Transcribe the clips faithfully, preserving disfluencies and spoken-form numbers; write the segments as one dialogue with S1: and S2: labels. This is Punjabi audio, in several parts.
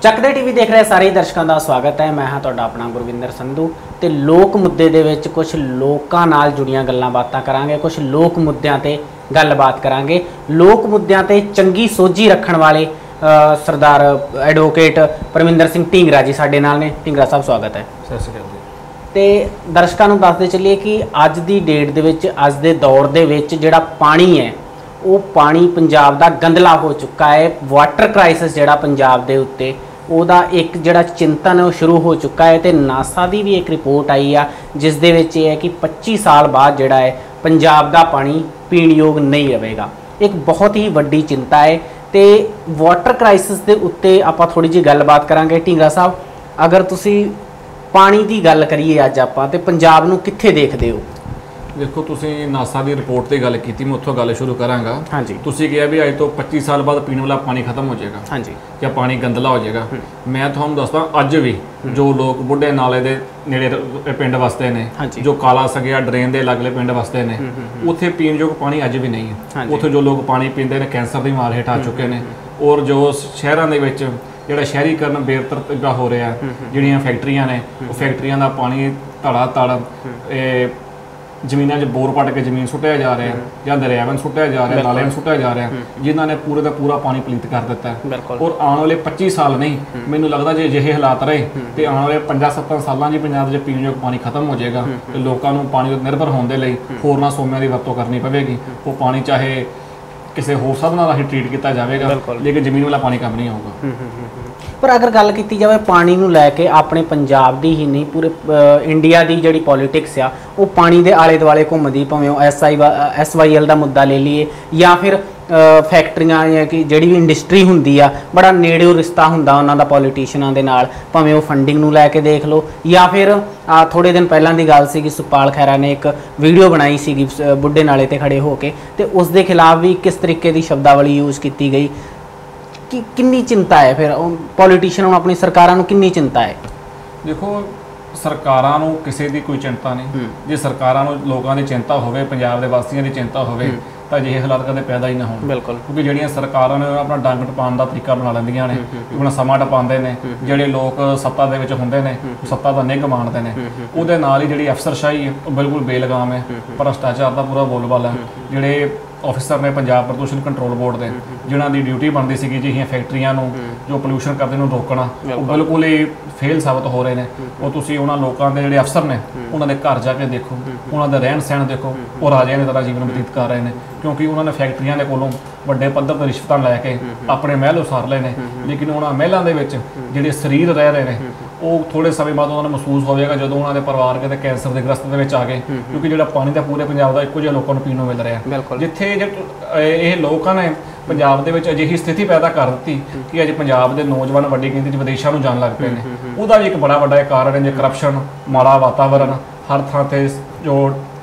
S1: चकदे टीवी देख रहे सारे दर्शकों का स्वागत है। मैं हाँ तुहाडा अपना गुरविंदर संधू ते लोक मुद्दे दे विच कुछ लोकां नाल जुड़ियां गल्लां बातां करांगे, कुछ लोक मुद्दिआं ते गलबात करांगे। लोक मुद्दिआं ते चंगी सोझी रखण वाले सरदार एडवोकेट परमिंदर सिंह ढींगरा जी साडे नाल ने। ढींगरा साहब स्वागत है।
S2: सत श्री अकाल जी।
S1: ते दर्शकों नूं दसदे चलीए कि अज दी डेट दे विच अज दे दौर दे विच जिहड़ा पानी है वो पानी पंजाब दा गंदला हो चुका है। वाटर क्राइसिस जिहड़ा पंजाब दे उत्ते ਉਹਦਾ एक जिहड़ा चिंतन है वो शुरू हो चुका है। तो नासा की भी एक रिपोर्ट आई आ जिस दे विच ये है कि पच्ची साल बाद जिहड़ा है पंजाब दा पानी पीण योग नहीं रहेगा। एक बहुत ही वड्डी चिंता है। तो वाटर क्राइसिस के उत्ते आपां थोड़ी जी गलबात करांगे। ढींगरा साहब, अगर तुसी पानी की गल करिए अज आपां ते पंजाब नूं कित्थे देखदे हो?
S2: देखो, तुसी नासा की रिपोर्ट की गल की, मैं उत्थों गल शुरू कराँगा।
S1: हाँ जी।
S2: तुसी कहा भी अज तो पच्ची साल बाद पीने वाला पानी खत्म हो जाएगा।
S1: हाँ जी।
S2: या पानी गंदला हो जाएगा। मैं तुहानूं दसदा अज भी जो लोग बुढ़े नाले दे नेड़े पिंड वसते ने,
S1: हाँ जी,
S2: जो काला सगिया ड्रेन के लगले पिंड वसते ने, उत्थे पीण योग पानी अज भी नहीं है।
S1: हाँ,
S2: उत्थे जो लोग पानी पींदे ने कैंसर की मार हेठ आ चुके हैं। और जो शहरों के विच जिहड़ा शहरीकरण बेतरतीबा हो रहा है, जिहड़ियां फैक्ट्रियां ने वो फैक्ट्रियां का पानी धड़ा धड़ जमीनों च बोर पट के जमीन सुट्टिया जा रहा है या दरियावां में सुट्टिया जा रहा है, नालियां में सुट्टिया जा रहा है, जिन्होंने पूरे का पूरा पानी पलीत कर दिता है। और आने वाले पच्ची साल नहीं, मैनूं लगदा जे अजिहे हालात रहे तो आने वाले पंजा सत्तर सालों च पंजाब च पीण योग पानी खत्म हो जाएगा। तो लोगों को पानी निर्भर होने के लिए होरना सोमियां की वरतों करनी पवेगी। वो पानी चाहे किसी होर साधना राही ट्रीट किया जाएगा, लेकिन जमीन वाला पानी कम नहीं होगा।
S1: पर अगर गल की जाए पानी नूं लैके अपने पंजाब दी ही नहीं पूरे इंडिया की जिहड़ी पॉलिटिक्स आ वो पानी के आले दुआले घूमदी, भावें S I S Y L का मुद्दा ले लीए या फिर फैक्ट्रियां या कि जिहड़ी भी इंडस्ट्री हुंदी आ बड़ा नेड़े रिश्ता हुंदा उन्हां दा पॉलिटिशियनां दे नाल, भावें वो फंडिंग नूं लैके देख लो या फिर थोड़े दिन पहलां दी गल सीगी सुखपाल खैरा ने एक वीडियो बनाई सीगी बुढ़े नाले ते खड़े होके, ते उस दे खिलाफ भी किस तरीके की शब्दावली यूज़ की गई कि किन्नी चिंता है फिर पॉलिटिशियन नूं अपनी सरकारां नूं किन्नी चिंता है?
S2: देखो, सरकारां नूं किसी की कोई चिंता नहीं। जे सरकारां नूं लोकां दी चिंता होवे, पंजाब दे वासियां दी चिंता होवे तो अजिहे हालात कदे पैदा ही ना होण। बिल्कुल, क्योंकि जिहड़ियां सरकारां ने अपना डंग टपाउण दा तरीका बना लैंदियां ने, अपना समा टपाउंदे ने, जिहड़े लोग सत्ता दे विच हुंदे ने सत्ता दा निग माणदे ने, उहदे नाल ही जिहड़ी अफसरशाही है वो बिल्कुल बेलगाम है। भ्रष्टाचार दा पूरा बोलबाला है। जिहड़े ऑफिसर ने पंजाब प्रदूषण कंट्रोल बोर्ड के, जिन्हों की ड्यूटी बनती सी जिहियां फैक्ट्रियां जो पोल्यूशन करते हैं रोकना, वो बिल्कुल ही फेल साबित हो रहे हैं। वो तुसीं उन्हां लोकां दे जिहड़े अफसर ने उन्होंने घर जाके देखो, उन्होंने रहन सहन देखो, वो राजियां की तरह जीवन बतीत कर रहे हैं, क्योंकि उन्होंने फैक्ट्रियां के कोलों ਵੱਡੇ पद्धर पर रिश्वतां लैके अपने महल उसार ले ने। लेकिन उन्होंने महलों के जिहड़े शरीर रह रहे हैं वो थोड़े समय बाद उन्होंने महसूस होगा जो उन्होंने परिवार के कैंसर के ग्रस्त के आ गए, क्योंकि जो पानी का पूरे पंजाब का एको जिहा लोगों को पीण नूं मिल रहा है। जिथे ये लोगों ने पंजाब के अजिही स्थिति पैदा कर दी कि अज पंजाब के नौजवान वड्डी गिनती विदेशों में जान लग पे हैं, उसका भी एक बड़ा वड्डा कारण है जो करप्शन, माड़ा वातावरण, हर थां ते जो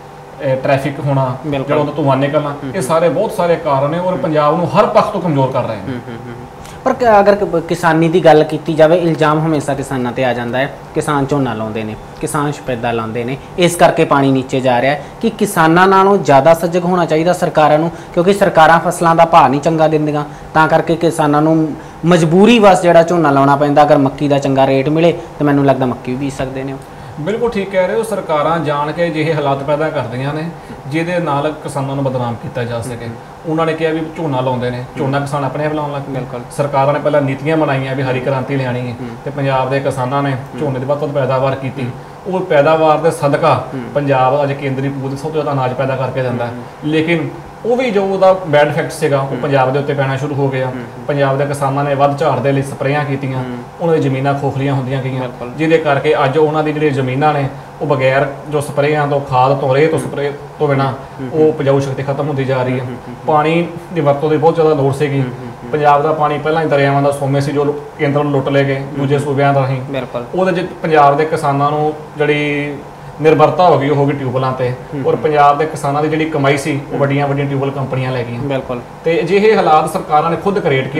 S2: ट्रैफिक होना, जो धुआं निकलना, ये सारे बहुत सारे कारण है और पंजाब नूं हर पक्ष तो कमजोर कर रहे हैं।
S1: पर अगर किसानी की गल की जाए, इल्जाम हमेशा किसानों पर आ जाता है किसान झोना लाते हैं, किसान सफेदा लाते हैं, इस करके पानी नीचे जा रहा है कि किसानों नालों ज़्यादा सजग होना चाहिए सरकारों नूं, क्योंकि सरकारां फसलों का भाव नहीं चंगा दिंदियां, तां करके किसानों नूं मजबूरी बस जिहड़ा झोना लाउणा पैंदा। अगर मक्की का चंगा रेट मिले तो मैनूं लगदा मक्की भी बीज सकते हैं।
S2: बिल्कुल ठीक कह रहे हो। सरकारां जान के अजिहे हालात पैदा करदियां ने जिहदे नाल किसानों को बदनाम किया जा सके। उन्होंने कहा भी झोना लाउंदे ने, झोना किसान अपने आप लाउण लग पे। बिल्कुल, सरकारां ने पहला नीतियां बनाईयां भी हरी क्रांति लियाणी है, तो पंजाब के किसानों ने झोने की वध पैदावार की। वो पैदावार के सदका पंजाब अज केंद्री पूरे सब तो ज़्यादा अनाज पैदा करके दिंदा है। लेकिन वो भी जो उसका बैड इफैक्ट से वो पंजाब के उत्ते पैना शुरू हो गया। पंजाब के किसानों ने वध झाड़ के लिए स्प्रेयां कीतियां, उन्होंने जमीनां खोखलियां होंदियां गईयां, जिहदे करके अज उन्हां दी जिहड़ी जमीनां ने वो बगैर जो स्प्रेयां तो खाद तो रेह तो स्प्रे तो बिना वो उपजाऊ शक्ति खत्म होती जा रही है। पानी की वरतों की बहुत ज़्यादा लोड़ सीगी। पंजाब का पानी पहला ही दरियावां दा सोमे सी जो केंद्र लुट ले गए दूजे सूबे राही, वो पंजाब के किसानों को जिहड़ी निर्भरता हो गई हो गई ट्यूबलों पर, और पंजाब के किसानों की जिहड़ी कमाई सी वो वड्डियां वड्डियां ट्यूबल कंपनियां लै गईयां। बिल्कुल, तो अजिहे हालात सरकारां ने खुद क्रिएट किए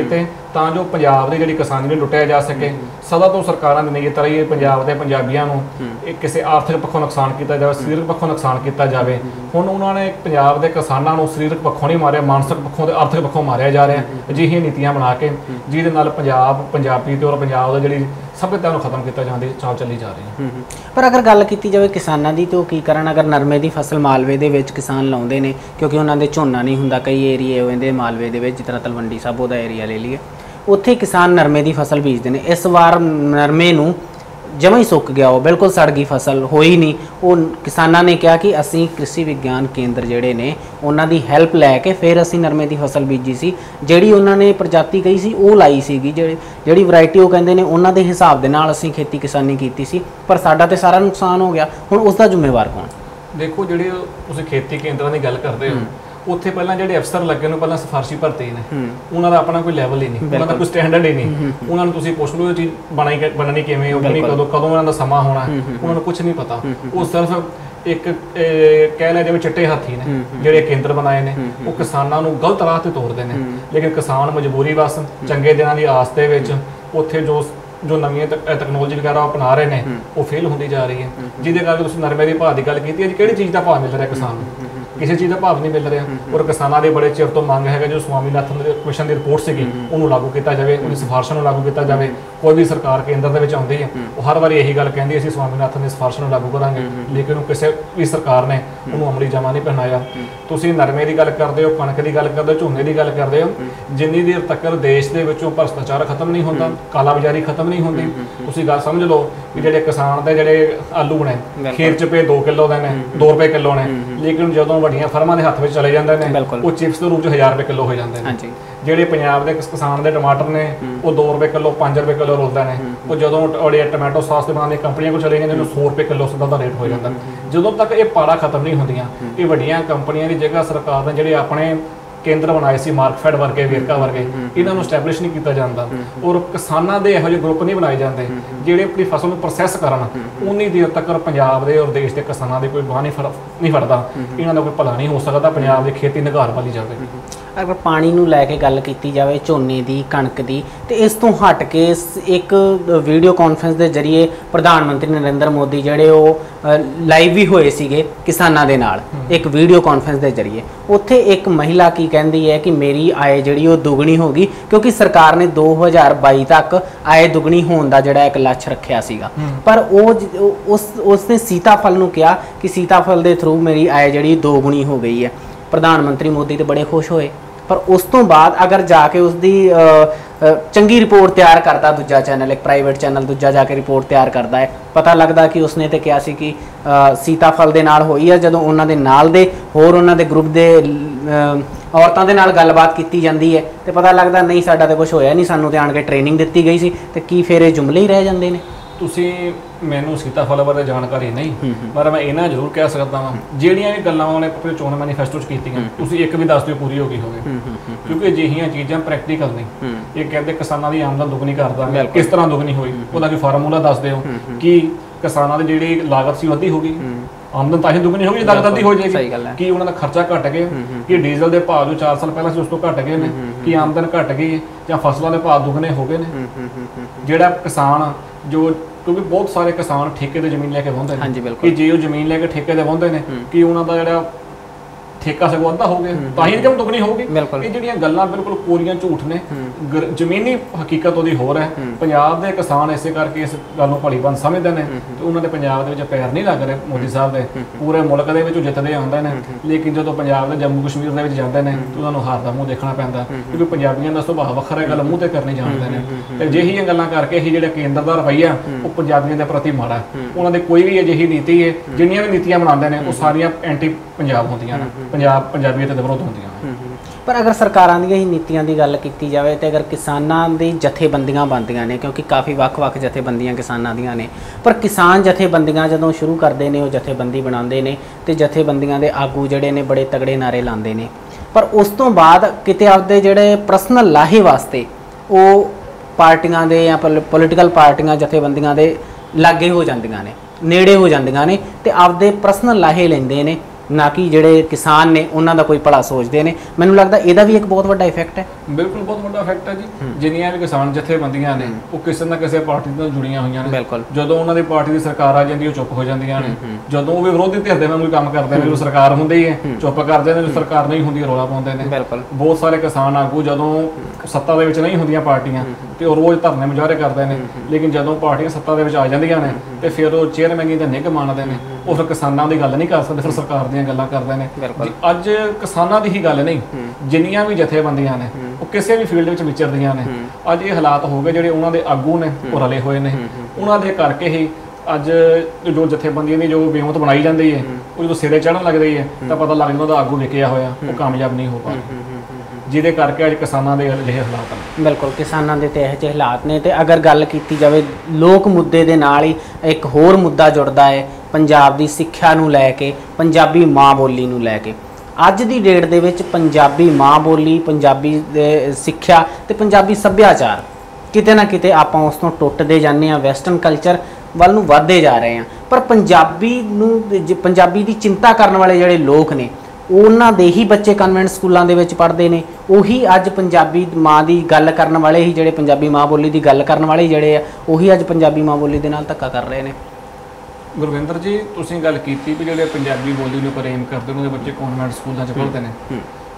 S2: ਤਾਂ ਜੋ ਪੰਜਾਬ ਦੀ ਜਿਹੜੀ ਕਿਸਾਨੀ ਨੂੰ ਲੁੱਟਿਆ ਜਾ ਸਕੇ। ਸਦਾ ਤੋਂ ਸਰਕਾਰਾਂ ਦੀ ਨੀਅਤ ਰਹੀ ਹੈ ਪੰਜਾਬ ਦੇ ਪੰਜਾਬੀਆਂ ਨੂੰ ਇਹ ਕਿਸੇ ਆਰਥਿਕ ਪੱਖੋਂ ਨੁਕਸਾਨ ਕੀਤਾ ਜਾਵੇ, ਸਰੀਰਕ ਪੱਖੋਂ ਨੁਕਸਾਨ ਕੀਤਾ ਜਾਵੇ। ਹੁਣ ਉਹਨਾਂ ਨੇ ਪੰਜਾਬ ਦੇ ਕਿਸਾਨਾਂ ਨੂੰ ਸਰੀਰਕ ਪੱਖੋਂ ਨਹੀਂ ਮਾਰਿਆ, ਮਾਨਸਿਕ ਪੱਖੋਂ ਤੇ ਆਰਥਿਕ ਪੱਖੋਂ ਮਾਰਿਆ ਜਾ ਰਿਹਾ ਅਜਿਹੀਆਂ ਨੀਤੀਆਂ ਬਣਾ ਕੇ ਜਿਹਦੇ ਨਾਲ ਪੰਜਾਬ ਪੰਜਾਬੀ ਤੇ ਔਰ ਪੰਜਾਬ ਦਾ ਜਿਹੜੀ ਸਭਿਅਤਾ ਨੂੰ ਖਤਮ ਕੀਤਾ ਜਾਂਦੀ ਚਾਲ ਚੱਲੀ ਜਾ ਰਹੀ ਹੈ।
S1: ਪਰ ਅਗਰ ਗੱਲ ਕੀਤੀ ਜਾਵੇ ਕਿਸਾਨਾਂ ਦੀ ਤਾਂ ਉਹ ਕੀ ਕਰਨ? ਅਗਰ ਨਰਮੇ ਦੀ ਫਸਲ ਮਾਲਵੇ ਦੇ ਵਿੱਚ ਕਿਸਾਨ ਲਾਉਂਦੇ ਨੇ ਕਿਉਂਕਿ ਉਹਨਾਂ ਦੇ ਝੋਨਾ ਨਹੀਂ ਹੁੰਦਾ, ਕਈ ਏਰੀਏ ਹੋਏ ਮਾਲਵੇ ਦੇ ਵਿੱਚ ਜਿਸ ਤਰ੍ਹਾਂ ਤਲਵੰਡੀ ਸਾਬੋ ਦਾ ਏਰੀਆ ਲੈ ਲਈਏ, ਉੱਥੇ ਕਿਸਾਨ ਨਰਮੇ ਦੀ ਫਸਲ ਬੀਜਦੇ ਨੇ। ਇਸ ਵਾਰ ਨਰਮੇ ਨੂੰ ਜਮਾਂ ਹੀ ਸੁੱਕ ਗਿਆ, ਉਹ ਬਿਲਕੁਲ ਸੜ ਗਈ ਫਸਲ, ਹੋਈ ਨਹੀਂ। ਉਹ ਕਿਸਾਨਾਂ ਨੇ ਕਿਹਾ ਕਿ ਅਸੀਂ ਕ੍ਰਿਸ਼ੀ ਵਿਗਿਆਨ ਕੇਂਦਰ ਜਿਹੜੇ ਨੇ ਉਹਨਾਂ ਦੀ ਹੈਲਪ ਲੈ ਕੇ ਫਿਰ ਅਸੀਂ ਨਰਮੇ ਦੀ ਫਸਲ ਬੀਜੀ ਸੀ। ਜਿਹੜੀ ਉਹਨਾਂ ਨੇ ਪ੍ਰਜਾਤੀ ਕਹੀ ਸੀ ਉਹ ਲਾਈ ਸੀਗੀ, ਜਿਹੜੀ ਜਿਹੜੀ ਵੈਰਾਈਟੀ ਉਹ ਕਹਿੰਦੇ ਨੇ ਉਹਨਾਂ ਦੇ ਹਿਸਾਬ ਦੇ ਨਾਲ ਅਸੀਂ ਖੇਤੀ ਕਿਸਾਨੀ ਕੀਤੀ ਸੀ, ਪਰ ਸਾਡਾ ਤੇ ਸਾਰਾ ਨੁਕਸਾਨ ਹੋ ਗਿਆ। ਹੁਣ ਉਸ ਦਾ ਜ਼ਿੰਮੇਵਾਰ ਕੌਣ? ਦੇਖੋ,
S2: ਜਿਹੜੇ ਤੁਸੀਂ ਖੇਤੀ ਕੇਂਦਰਾਂ ਦੀ ਗੱਲ ਕਰਦੇ ਹੋ, ਉੱਥੇ ਪਹਿਲਾਂ ਜਿਹੜੇ ਅਫਸਰ ਲੱਗੇ ਨੇ ਪਹਿਲਾਂ ਸਿਫਾਰਸ਼ੀ ਭਰਤੀ ਨੇ, ਉਹਨਾਂ ਦਾ ਆਪਣਾ ਕੋਈ ਲੈਵਲ ਹੀ ਨਹੀਂ, ਉਹਨਾਂ ਦਾ ਕੋਈ ਸਟੈਂਡਰਡ ਹੀ ਨਹੀਂ। ਉਹਨਾਂ ਨੂੰ ਤੁਸੀਂ ਪੁੱਛ ਲਓ ਇਹ ਚੀਜ਼ ਬਣਾਈ ਬਣਨੀ ਕਿਵੇਂ, ਉਹ ਬਣੀ ਕਦੋਂ, ਕਦੋਂ ਉਹਨਾਂ ਦਾ ਸਮਾਂ ਹੋਣਾ, ਉਹਨਾਂ ਨੂੰ ਕੁਝ ਨਹੀਂ ਪਤਾ। ਉਹ ਸਿਰਫ ਇੱਕ ਕਹਿ ਲੈ ਜਿਵੇਂ ਚਿੱਟੇ ਹਾਥੀ ਨੇ ਜਿਹੜੇ ਕੇਂਦਰ ਬਣਾਏ ਨੇ, ਉਹ ਕਿਸਾਨਾਂ ਨੂੰ ਗਲਤ ਰਾਹ ਤੇ ਤੋਰਦੇ ਨੇ। ਲੇਕਿਨ ਕਿਸਾਨ ਮਜਬੂਰੀ ਬਸ ਚੰਗੇ ਦਿਨਾਂ ਦੀ ਆਸ ਦੇ ਵਿੱਚ ਉੱਥੇ ਜੋ ਜੋ ਨਵੀਆਂ ਤਕਨੋਲੋਜੀ ਵਗੈਰਾ ਅਪਣਾ ਰਹੇ ਨੇ ਉਹ ਫੇਲ ਹੁੰਦੀ ਜਾ ਰਹੀ ਹੈ। ਜਿਹਦੇ ਕਰਕੇ ਤੁਸੀਂ ਨਰਮੇ ਦੀ ਭਾਅ ਦੀ ਗੱਲ ਕੀਤੀ ਹੈ, ਕਿਹੜੀ ਚੀਜ਼ ਦਾ ਭਾਅ ਮਿਲ ਰਿਹਾ ਕਿਸਾਨ ਨੂੰ? ਕਿਸੇ ਚੀਜ਼ ਦਾ ਭਾਵ ਨਹੀਂ ਮਿਲ ਰਿਹਾ। ਔਰ ਕਿਸਾਨਾਂ ਦੇ ਬੜੇ ਚਿਰ ਤੋਂ ਮੰਗ ਹੈਗਾ ਜੋ ਸਵਾਮੀਨਾਥਨ ਕਮਿਸ਼ਨ ਦੀ ਰਿਪੋਰਟ ਸੀਗੀ ਉਹਨੂੰ ਲਾਗੂ ਕੀਤਾ ਜਾਵੇ, ਉਹਦੀ ਸਿਫਾਰਸ਼ਾਂ ਨੂੰ ਲਾਗੂ ਕੀਤਾ ਜਾਵੇ। ਕੋਈ ਵੀ ਸਰਕਾਰ ਕੇਂਦਰ ਦੇ ਵਿੱਚ ਆਉਂਦੀ ਹੈ ਉਹ ਹਰ ਵਾਰੀ ਇਹੀ ਗੱਲ ਕਹਿੰਦੀ ਅਸੀਂ ਸਵਾਮੀਨਾਥਨ ਦੀ ਸਿਫਾਰਸ਼ਾਂ ਨੂੰ ਲਾਗੂ ਕਰਾਂਗੇ, ਲੇਕਿਨ ਉਹ ਕਿਸੇ ਵੀ ਸਰਕਾਰ ਨੇ ਉਹਨੂੰ ਅਮਲੀ ਜਾਮਾ ਨਹੀਂ ਪਹਿਨਾਇਆ। ਤੁਸੀਂ ਨਰਮੇ ਦੀ ਗੱਲ ਕਰਦੇ ਹੋ, ਕਣਕ ਦੀ ਗੱਲ ਕਰਦੇ ਹੋ, ਝੋਨੇ ਦੀ ਗੱਲ ਕਰਦੇ ਹੋ, ਜਿੰਨੀ ਦੇਰ ਤੱਕ ਦੇਸ਼ ਦੇ ਵਿੱਚੋਂ ਭ੍ਰਿਸ਼ਟਾਚਾਰ ਖਤਮ ਨਹੀਂ ਹੁੰਦਾ, ਕਾਲਾਬਾਜ਼ਾਰੀ ਖਤਮ ਨਹੀਂ ਹੁੰਦੀ, ਤੁਸੀਂ ਗੱਲ ਸਮਝ ਲਓ ਕਿ ਜਿਹੜੇ ਕਿਸਾਨ ਦੇ ਜਿਹੜੇ ਆਲੂ ਨੇ ਖੇਤ 'ਚ ਪਏ ਦੋ ਕਿਲੋ ਦੇ ਨੇ, ਦੋ ਰੁਪਏ ਕਿਲੋ ਨੇ, ਲੇਕਿਨ ਜਦੋਂ ਵੱਡੀਆਂ ਫਰਮਾਂ ਦੇ ਹੱਥ ਵਿੱਚ ਚਲੇ ਜਾਂਦੇ ਨੇ ਉਹ ਚਿਪਸ ਦੇ ਰੂਪ 'ਚ ਹਜ਼ਾਰ ਰੁਪਏ ਕਿਲੋ ਹੋ ਜਾਂਦੇ ਨੇ। ਜਿਹੜੇ ਪੰਜਾਬ ਦੇ ਕਿਸਾਨ ਦੇ ਟਮਾਟਰ ਨੇ ਉਹ ਦੋ ਰੁਪਏ ਕਿਲੋ, ਪੰਜ ਰੁਪਏ ਕਿਲੋ ਰੁਲਦੇ ਨੇ। ਉਹ ਜਦੋਂ ਟਮਾਟੋ ਸਾਸ ਦੇ ਬਣਾਉਣ ਕੰਪਨੀਆਂ ਕੋਲ ਚਲੇ ਜਾਂਦੇ ਨੇ ਸੌ ਰੁਪਏ ਕਿਲੋ ਸਿੱਧਾ ਦਾ ਰੇਟ ਹੋ ਜਾਂਦਾ। ਜਦੋਂ ਤੱਕ ਇਹ ਪਾੜਾ ਖਤਮ ਨਹੀਂ ਹੁੰਦੀਆਂ, ਇਹ ਵੱਡੀਆਂ ਕੰਪਨੀਆਂ ਦੀ ਜਗ੍ਹਾ ਸਰਕਾਰ ਨੇ ਜਿਹੜੇ ਆਪਣੇ ਕੇਂਦਰ ਬਣਾਏ ਸੀ ਮਾਰਕਫੈਡ ਵਰਗੇ, ਵੇਰਕਾ ਵਰਗੇ, ਇਹਨਾਂ ਨੂੰ ਸਟੈਬਲਿਸ਼ ਨਹੀਂ ਕੀਤਾ ਜਾਂਦਾ। ਔਰ ਕਿਸਾਨਾਂ ਦੇ ਇਹੋ ਜਿਹੇ ਗਰੁੱਪ ਨਹੀਂ ਬਣਾਏ ਜਾਂਦੇ ਜਿਹੜੇ ਆਪਣੀ ਫਸਲ ਨੂੰ ਪ੍ਰੋਸੈਸ ਕਰਨ। ਉਨੀ ਦੇਰ ਤੱਕ ਪੰਜਾਬ ਦੇ ਔਰ ਦੇਸ਼ ਦੇ ਕਿਸਾਨਾਂ ਦੇ ਕੋਈ ਬਾਹ ਨਹੀਂ ਫੜ ਨਹੀਂ ਫੜਦਾ, ਇਹਨਾਂ ਦਾ ਕੋਈ ਭਲਾ ਨਹੀਂ ਹੋ ਸਕਦਾ, ਪੰਜਾਬ ਦੀ ਖੇਤੀ ਨਿਘਾਰ ਵਾਲੀ ਜਾਵੇ।
S1: ਅਗਰ ਪਾਣੀ ਨੂੰ ਲੈ ਕੇ ਗੱਲ ਕੀਤੀ ਜਾਵੇ ਝੋਨੇ ਦੀ, ਕਣਕ ਦੀ, ਤੇ ਇਸ ਤੋਂ ਹਟ ਕੇ ਇੱਕ ਵੀਡੀਓ ਕਾਨਫਰੰਸ ਦੇ ਜ਼ਰੀਏ ਪ੍ਰਧਾਨ ਮੰਤਰੀ ਨਰਿੰਦਰ ਮੋਦੀ ਜਿਹੜੇ ਉਹ ਲਾਈਵ ਵੀ ਹੋਏ ਸੀਗੇ ਕਿਸਾਨਾਂ ਦੇ ਨਾਲ ਇੱਕ ਵੀਡੀਓ ਕਾਨਫਰੰਸ ਦੇ ਜ਼ਰੀਏ। ਉੱਥੇ ਇੱਕ ਮਹਿਲਾ ਕੀ ਕਹਿੰਦੀ ਹੈ ਕਿ ਮੇਰੀ ਆਏ ਜਿਹੜੀ ਉਹ ਦੁੱਗਣੀ ਹੋ ਗਈ, ਕਿਉਂਕਿ ਸਰਕਾਰ ਨੇ ਦੋ ਹਜ਼ਾਰ ਬਾਈ ਤੱਕ ਆਏ ਦੁੱਗਣੀ ਹੋਣ ਦਾ ਜਿਹੜਾ ਇੱਕ ਲੱਛ ਰੱਖਿਆ ਸੀਗਾ, ਪਰ ਉਹ ਉਸ ਉਸਨੇ ਸੀਤਾਫਲ ਨੂੰ ਕਿਹਾ ਕਿ ਸੀਤਾਫਲ ਦੇ ਥਰੂ ਮੇਰੀ ਆਏ ਜਿਹੜੀ ਦੋਗੁਣੀ ਹੋ ਗਈ ਹੈ। ਪ੍ਰਧਾਨ ਮੰਤਰੀ ਮੋਦੀ ਤੇ ਬੜੇ ਖੁਸ਼ ਹੋਏ, ਪਰ ਉਸ ਤੋਂ ਬਾਅਦ ਅਗਰ ਜਾ ਕੇ ਉਸਦੀ ਚੰਗੀ ਰਿਪੋਰਟ ਤਿਆਰ ਕਰਦਾ ਦੂਜਾ ਚੈਨਲ, ਇੱਕ ਪ੍ਰਾਈਵੇਟ ਚੈਨਲ ਦੂਜਾ ਜਾ ਕੇ ਰਿਪੋਰਟ ਤਿਆਰ ਕਰਦਾ ਹੈ, ਪਤਾ ਲੱਗਦਾ ਕਿ ਉਸਨੇ ਤੇ ਕਿਹਾ ਸੀ ਕਿ ਸੀਤਾਫਲ ਦੇ ਨਾਲ ਹੋਈ ਹੈ। ਜਦੋਂ ਉਹਨਾਂ ਦੇ ਨਾਲ ਦੇ ਹੋਰ ਉਹਨਾਂ ਦੇ ਗਰੁੱਪ ਦੇ ਔਰਤਾਂ ਦੇ ਨਾਲ ਗੱਲਬਾਤ ਕੀਤੀ ਜਾਂਦੀ ਹੈ ਤੇ ਪਤਾ ਲੱਗਦਾ ਨਹੀਂ ਸਾਡਾ ਤਾਂ ਕੁਝ ਹੋਇਆ ਨਹੀਂ, ਸਾਨੂੰ ਤੇ ਆਣ ਕੇ ਟ੍ਰੇਨਿੰਗ ਦਿੱਤੀ ਗਈ ਸੀ। ਤੇ ਕੀ ਫਿਰ ਇਹ ਜੁਮਲੇ ਹੀ ਰਹਿ ਜਾਂਦੇ ਨੇ?
S2: ਤੁਸੀਂ ਮੈਨੂੰ ਸੀਤਾਫਲ ਬਾਰੇ ਜਾਣਕਾਰੀ ਨਹੀਂ, ਪਰ ਮੈਂ ਇਹਨਾਂ ਜ਼ਰੂਰ ਕਹਿ ਸਕਦਾ ਵਾਂ ਜਿਹੜੀਆਂ ਵੀ ਗੱਲਾਂ ਉਹਨੇ ਆਪਣੇ ਚੋਣ ਮੈਨੀਫੈਸਟੋ 'ਚ ਕੀਤੀਆਂ ਤੁਸੀਂ ਇੱਕ ਵੀ ਦੱਸ ਦਿਓ ਪੂਰੀ ਹੋ ਗਈ ਹੋਵੇ, ਕਿਉਂਕਿ ਅਜਿਹੀਆਂ ਚੀਜ਼ਾਂ ਪ੍ਰੈਕਟੀਕਲ ਨਹੀਂ। ਇਹ ਕਹਿੰਦੇ ਕਿਸਾਨਾਂ ਦੀ ਆਮਦਨ ਦੁੱਗਣੀ ਕਰਦਾ, ਕਿਸ ਤਰ੍ਹਾਂ ਦੁੱਗਣੀ ਹੋਈ ਉਹਦਾ ਕੋਈ ਫਾਰਮੂਲਾ ਦੱਸ ਦਿਓ ਕਿ ਕਿਸਾਨਾਂ ਦੀ ਜਿਹੜੀ ਲਾਗਤ ਸੀ ਵੱਧੀ ਹੋਗੀ, ਆਮਦਨ ਤਾਂ ਹੀ ਦੁੱਗਣੀ ਹੋਗੀ, ਲਾਗਤ ਅੱਧੀ ਹੋ ਜਾਏਗੀ, ਕਿ ਉਹਨਾਂ ਦਾ ਖਰਚਾ ਘਟ ਗਿਆ, ਕਿ ਡੀਜ਼ਲ ਦੇ ਭਾਅ ਜੋ ਚਾਰ ਸਾਲ ਪਹਿਲਾਂ ਸੀ ਉਸ ਤੋਂ ਘਟ ਗਏ ਨੇ, ਕਿ ਆਮਦਨ ਘਟ ਗਈ ਜਾਂ ਫਸਲਾਂ ਦੇ ਭਾਅ ਦੁੱਗਣੇ ਹੋ ਗਏ ਨੇ। ਜਿਹੜਾ ਕਿਸਾਨ ਜੋ ਕਿਉਂਕਿ ਬਹੁਤ ਸਾਰੇ ਕਿਸਾਨ ਠੇਕੇ ਤੇ ਜ਼ਮੀਨ ਲੈ ਕੇ ਵਾਹੁੰਦੇ ਨੇ, ਕਿ ਜੇ ਉਹ ਜ਼ਮੀਨ ਲੈ ਕੇ ਠੇਕੇ ਤੇ ਵਾਹੁੰਦੇ ਨੇ ਕਿ ਉਹਨਾਂ ਦਾ ਜਿਹੜਾ ਠੇਕਾ ਸਗੋਂ ਅੱਧਾ ਹੋ ਗਿਆ ਤਾਂ ਹੀ ਇਨਕਮ ਦੁੱਗਣੀ ਹੋਊਗੀ। ਇਹ ਜਿਹੜੀਆਂ ਗੱਲਾਂ ਬਿਲਕੁਲ ਕੋਰੀਆਂ ਝੂਠ ਨੇ, ਜ਼ਮੀਨੀ ਹਕੀਕਤ ਉਹਦੀ ਹੋਰ ਹੈ। ਪੰਜਾਬ ਦੇ ਕਿਸਾਨ ਇਸੇ ਕਰਕੇ ਇਸ ਗੱਲ ਨੂੰ ਭਲੀਭਾਂਤ ਸਮਝਦੇ ਨੇ ਤੇ ਉਹਨਾਂ ਦੇ ਪੰਜਾਬ ਦੇ ਵਿੱਚ ਪੈਰ ਨਹੀਂ ਲੱਗ ਰਹੇ ਮੋਦੀ ਸਾਹਿਬ ਦੇ। ਪੂਰੇ ਮੁਲਕ ਦੇ ਵਿੱਚ ਜਿੱਤਦੇ ਆਉਂਦੇ ਨੇ, ਲੇਕਿਨ ਜਦੋਂ ਪੰਜਾਬ ਦੇ ਜੰਮੂ ਕਸ਼ਮੀਰ ਦੇ ਵਿੱਚ ਜਾਂਦੇ ਨੇ ਤੇ ਉਹਨਾਂ ਨੂੰ ਹਾਰ ਦਾ ਮੂੰਹ ਦੇਖਣਾ ਪੈਂਦਾ, ਕਿਉਂਕਿ ਪੰਜਾਬੀਆਂ ਦਾ ਸੁਭਾਅ ਵੱਖਰਾ, ਗੱਲ ਮੂੰਹ ਤੇ ਕਰਨੀ ਜਾਣਦੇ ਨੇ। ਤੇ ਅਜਿਹੀਆਂ ਗੱਲਾਂ ਕਰਕੇ ਹੀ ਜਿਹੜਾ ਕੇਂਦਰ ਦਾ ਰਵੱਈਆ ਉਹ ਪੰਜਾਬੀਆਂ ਦੇ ਪ੍ਰਤੀ ਮਾੜਾ। ਉਹਨਾਂ ਦੇ ਕੋਈ ਵੀ ਅਜਿਹੀ ਨੀਤੀ ਹੈ, ਜਿੰਨੀਆਂ ਵੀ ਨੀਤੀਆਂ ਬਣਾਉਂਦੇ ਨੇ ਉਹ ਸਾਰੀਆਂ ਐਂਟੀ ਪੰਜਾਬ ਹੁੰਦੀਆਂ ਨੇ, ਪੰਜਾਬ ਪੰਜਾਬੀਅਤ ਦੇ ਵਿਰੋਧ ਹੁੰਦੀਆਂ ਨੇ।
S1: ਪਰ ਅਗਰ ਸਰਕਾਰਾਂ ਦੀਆਂ ਹੀ ਨੀਤੀਆਂ ਦੀ ਗੱਲ ਕੀਤੀ ਜਾਵੇ ਤੇ ਅਗਰ ਕਿਸਾਨਾਂ ਦੀ ਜਥੇਬੰਦੀਆਂ ਬਣਦੀਆਂ ਨੇ, ਕਿਉਂਕਿ ਕਾਫੀ ਵੱਖ-ਵੱਖ ਜਥੇਬੰਦੀਆਂ ਕਿਸਾਨਾਂ ਦੀਆਂ ਨੇ, ਪਰ ਕਿਸਾਨ ਜਥੇਬੰਦੀਆਂ ਜਦੋਂ ਸ਼ੁਰੂ ਕਰਦੇ ਨੇ ਉਹ ਜਥੇਬੰਦੀ ਬਣਾਉਂਦੇ ਨੇ ਤੇ ਜਥੇਬੰਦੀਆਂ ਦੇ ਆਗੂ ਜਿਹੜੇ ਨੇ ਬੜੇ ਤਗੜੇ ਨਾਰੇ ਲਾਉਂਦੇ ਨੇ, ਪਰ ਉਸ ਤੋਂ ਬਾਅਦ ਕਿਤੇ ਆਪਦੇ ਜਿਹੜੇ ਪਰਸਨਲ ਲਾਹੇ ਵਾਸਤੇ ਉਹ ਪਾਰਟੀਆਂ ਦੇ ਜਾਂ ਪੋਲੀਟੀਕਲ ਪਾਰਟੀਆਂ ਜਥੇਬੰਦੀਆਂ ਦੇ ਲਾਗੇ ਹੋ ਜਾਂਦੀਆਂ ਨੇ, ਨੇੜੇ ਹੋ ਜਾਂਦੀਆਂ ਨੇ ਤੇ ਆਪਦੇ ਪਰਸਨਲ ਲਾਹੇ ਲੈਂਦੇ ਨੇ ना कि ਜਿਹੜੇ ਕਿਸਾਨ ਨੇ ਉਹਨਾਂ ਦਾ ਕੋਈ ਭਲਾ ਸੋਚਦੇ ਨੇ। ਮੈਨੂੰ ਲੱਗਦਾ ਇਹਦਾ ਵੀ ਇੱਕ ਬਹੁਤ ਵੱਡਾ ਇਫੈਕਟ ਹੈ।
S2: ਬਿਲਕੁਲ ਬਹੁਤ ਵੱਡਾ ਇਫੈਕਟ ਹੈ ਜੀ। ਜਿੰਨੀਆਂ ਵੀ ਕਿਸਾਨ ਜਥੇਬੰਦੀਆਂ ਨੇ ਉਹ ਕਿਸੇ ਨਾ ਕਿਸੇ ਪਾਰਟੀ ਨਾਲ ਜੁੜੀਆਂ ਹੋਈਆਂ ਨੇ।
S1: ਬਿਲਕੁਲ।
S2: ਜਦੋਂ ਉਹਨਾਂ ਦੀ ਪਾਰਟੀ ਦੀ ਸਰਕਾਰ ਆ ਜਾਂਦੀ ਉਹ ਚੁੱਪ ਹੋ ਜਾਂਦੀਆਂ ਨੇ। ਜਦੋਂ ਉਹ ਵੀ ਵਿਰੋਧੀ ਧਿਰ ਦੇ ਵਾਂਗੂ ਕੰਮ ਕਰਦੇ ਨੇ, ਜਦੋਂ ਸਰਕਾਰ ਹੁੰਦੀ ਹੈ ਚੁੱਪ ਕਰਦੇ ਨੇ, ਜਦੋਂ ਸਰਕਾਰ ਨਹੀਂ ਹੁੰਦੀ ਰੌਲਾ ਪਾਉਂਦੇ ਨੇ।
S1: ਬਿਲਕੁਲ।
S2: ਬਹੁਤ ਸਾਰੇ ਕਿਸਾਨ ਆਗੂ ਜਦੋਂ ਸੱਤਾ ਦੇ ਵਿੱਚ ਨਹੀਂ ਹੁੰਦੀਆਂ ਪਾਰਟੀਆਂ ਤੇ ਉਹ ਰੋਜ਼ ਧਰਨੇ ਮੁਜ਼ਾਹਰੇ ਕਰਦੇ ਨੇ, ਲੇਕਿਨ ਜਦੋਂ ਪਾਰਟੀਆਂ ਸੱਤਾ ਦੇ ਵਿੱਚ ਆ ਜਾਂਦੀਆਂ ਨੇ ਤੇ ਫਿਰ ਉਹ ਚੇਅਰਮੈਨੀ ਦਾ ਨਿੱਘ ਮੰਨਦੇ ਨੇ। ਉਹ ਫਿਰ ਕਿਸਾਨਾਂ ਦੀ ਗੱਲ ਨਹੀਂ ਕਰ ਸਕਦੇ, ਫਿਰ ਸਰਕਾਰ ਦੀਆਂ ਗੱਲਾਂ ਕਰਦੇ ਨੇ। ਅੱਜ ਕਿਸਾਨਾਂ ਦੀ ਹੀ ਗੱਲ ਨਹੀਂ, ਜਿੰਨੀਆਂ ਵੀ ਜਥੇਬੰਦੀਆਂ ਨੇ ਉਹ ਕਿਸੇ ਵੀ ਫੀਲਡ ਵਿੱਚ ਵਿਚਰਦੀਆਂ ਨੇ। ਅੱਜ ਇਹ ਹਾਲਾਤ ਹੋ ਗਏ, ਜਿਹੜੇ ਉਹਨਾਂ ਦੇ ਆਗੂ ਨੇ ਉਹ ਰਲੇ ਹੋਏ ਨੇ, ਉਹਨਾਂ ਦੇ ਕਰਕੇ ਹੀ ਅੱਜ ਜੋ ਜਥੇਬੰਦੀਆਂ ਦੀ ਜੋ ਵਿਉਂਤ ਬਣਾਈ ਜਾਂਦੀ ਹੈ ਉਹ ਜਦੋਂ ਸਿਰੇ ਚੜ੍ਹਨ ਲੱਗਦੀ ਹੈ ਤਾਂ ਪਤਾ ਲੱਗ ਜਾਂਦਾ ਉਹਦਾ ਆਗੂ ਵਿਕਿਆ ਹੋਇਆ, ਉਹ ਕਾਮਯਾਬ ਨਹੀਂ ਹੋ ਪਾ ਜਿਹਦੇ ਕਰਕੇ ਅੱਜ ਕਿਸਾਨਾਂ ਦੇ ਅਜਿਹੇ ਹਾਲਾਤ ਨੇ। ਬਿਲਕੁਲ,
S1: ਕਿਸਾਨਾਂ ਦੇ ਤੇ ਇਹੋ ਜਿਹੇ ਹਾਲਾਤ ਨੇ। ਤੇ ਅਗਰ ਗੱਲ ਕੀਤੀ ਜਾਵੇ ਲੋਕ ਮੁੱਦੇ ਦੇ ਨਾਲ ਹੀ ਇੱਕ ਹੋਰ ਮੁੱਦਾ ਜੁੜਦਾ ਹੈ ਪੰਜਾਬ ਦੀ ਸਿੱਖਿਆ ਨੂੰ ਲੈ ਕੇ, ਪੰਜਾਬੀ ਮਾਂ ਬੋਲੀ ਨੂੰ ਲੈ ਕੇ। ਅੱਜ ਦੀ ਡੇਟ ਦੇ ਵਿੱਚ ਪੰਜਾਬੀ ਮਾਂ ਬੋਲੀ, ਪੰਜਾਬੀ ਦੇ ਸਿੱਖਿਆ ਤੇ ਪੰਜਾਬੀ ਸੱਭਿਆਚਾਰ ਕਿਤੇ ਨਾ ਕਿਤੇ ਆਪਾਂ ਉਸ ਤੋਂ ਟੁੱਟਦੇ ਜਾਂਦੇ ਹਾਂ, ਵੈਸਟਰਨ ਕਲਚਰ ਵੱਲ ਨੂੰ ਵੱਧਦੇ ਜਾ ਰਹੇ ਹਾਂ। ਪਰ ਪੰਜਾਬੀ ਨੂੰ, ਪੰਜਾਬੀ ਦੀ ਚਿੰਤਾ ਕਰਨ ਵਾਲੇ ਜਿਹੜੇ ਲੋਕ ਨੇ ਉਹਨਾਂ ਦੇ ਹੀ ਬੱਚੇ ਕਨਵੈਂਟ ਸਕੂਲਾਂ ਦੇ ਵਿੱਚ ਪੜ੍ਹਦੇ ਨੇ। ਉਹੀ ਅੱਜ ਪੰਜਾਬੀ ਮਾਂ ਦੀ ਗੱਲ ਕਰਨ ਵਾਲੇ ਹੀ, ਜਿਹੜੇ ਪੰਜਾਬੀ ਮਾਂ ਬੋਲੀ ਦੀ ਗੱਲ ਕਰਨ ਵਾਲੇ ਜਿਹੜੇ ਆ, ਉਹੀ ਅੱਜ ਪੰਜਾਬੀ ਮਾਂ ਬੋਲੀ ਦੇ ਨਾਲ ਧੱਕਾ ਕਰ ਰਹੇ ਨੇ।
S2: ਗੁਰਵਿੰਦਰ ਜੀ, ਤੁਸੀਂ ਗੱਲ ਕੀਤੀ ਵੀ ਜਿਹੜੇ ਪੰਜਾਬੀ ਬੋਲੀ ਨੂੰ ਪ੍ਰੇਮ ਕਰਦੇ ਉਹਨਾਂ ਦੇ ਬੱਚੇ ਕਨਵੈਂਟ ਸਕੂਲਾਂ 'ਚ ਪੜ੍ਹਦੇ ਨੇ।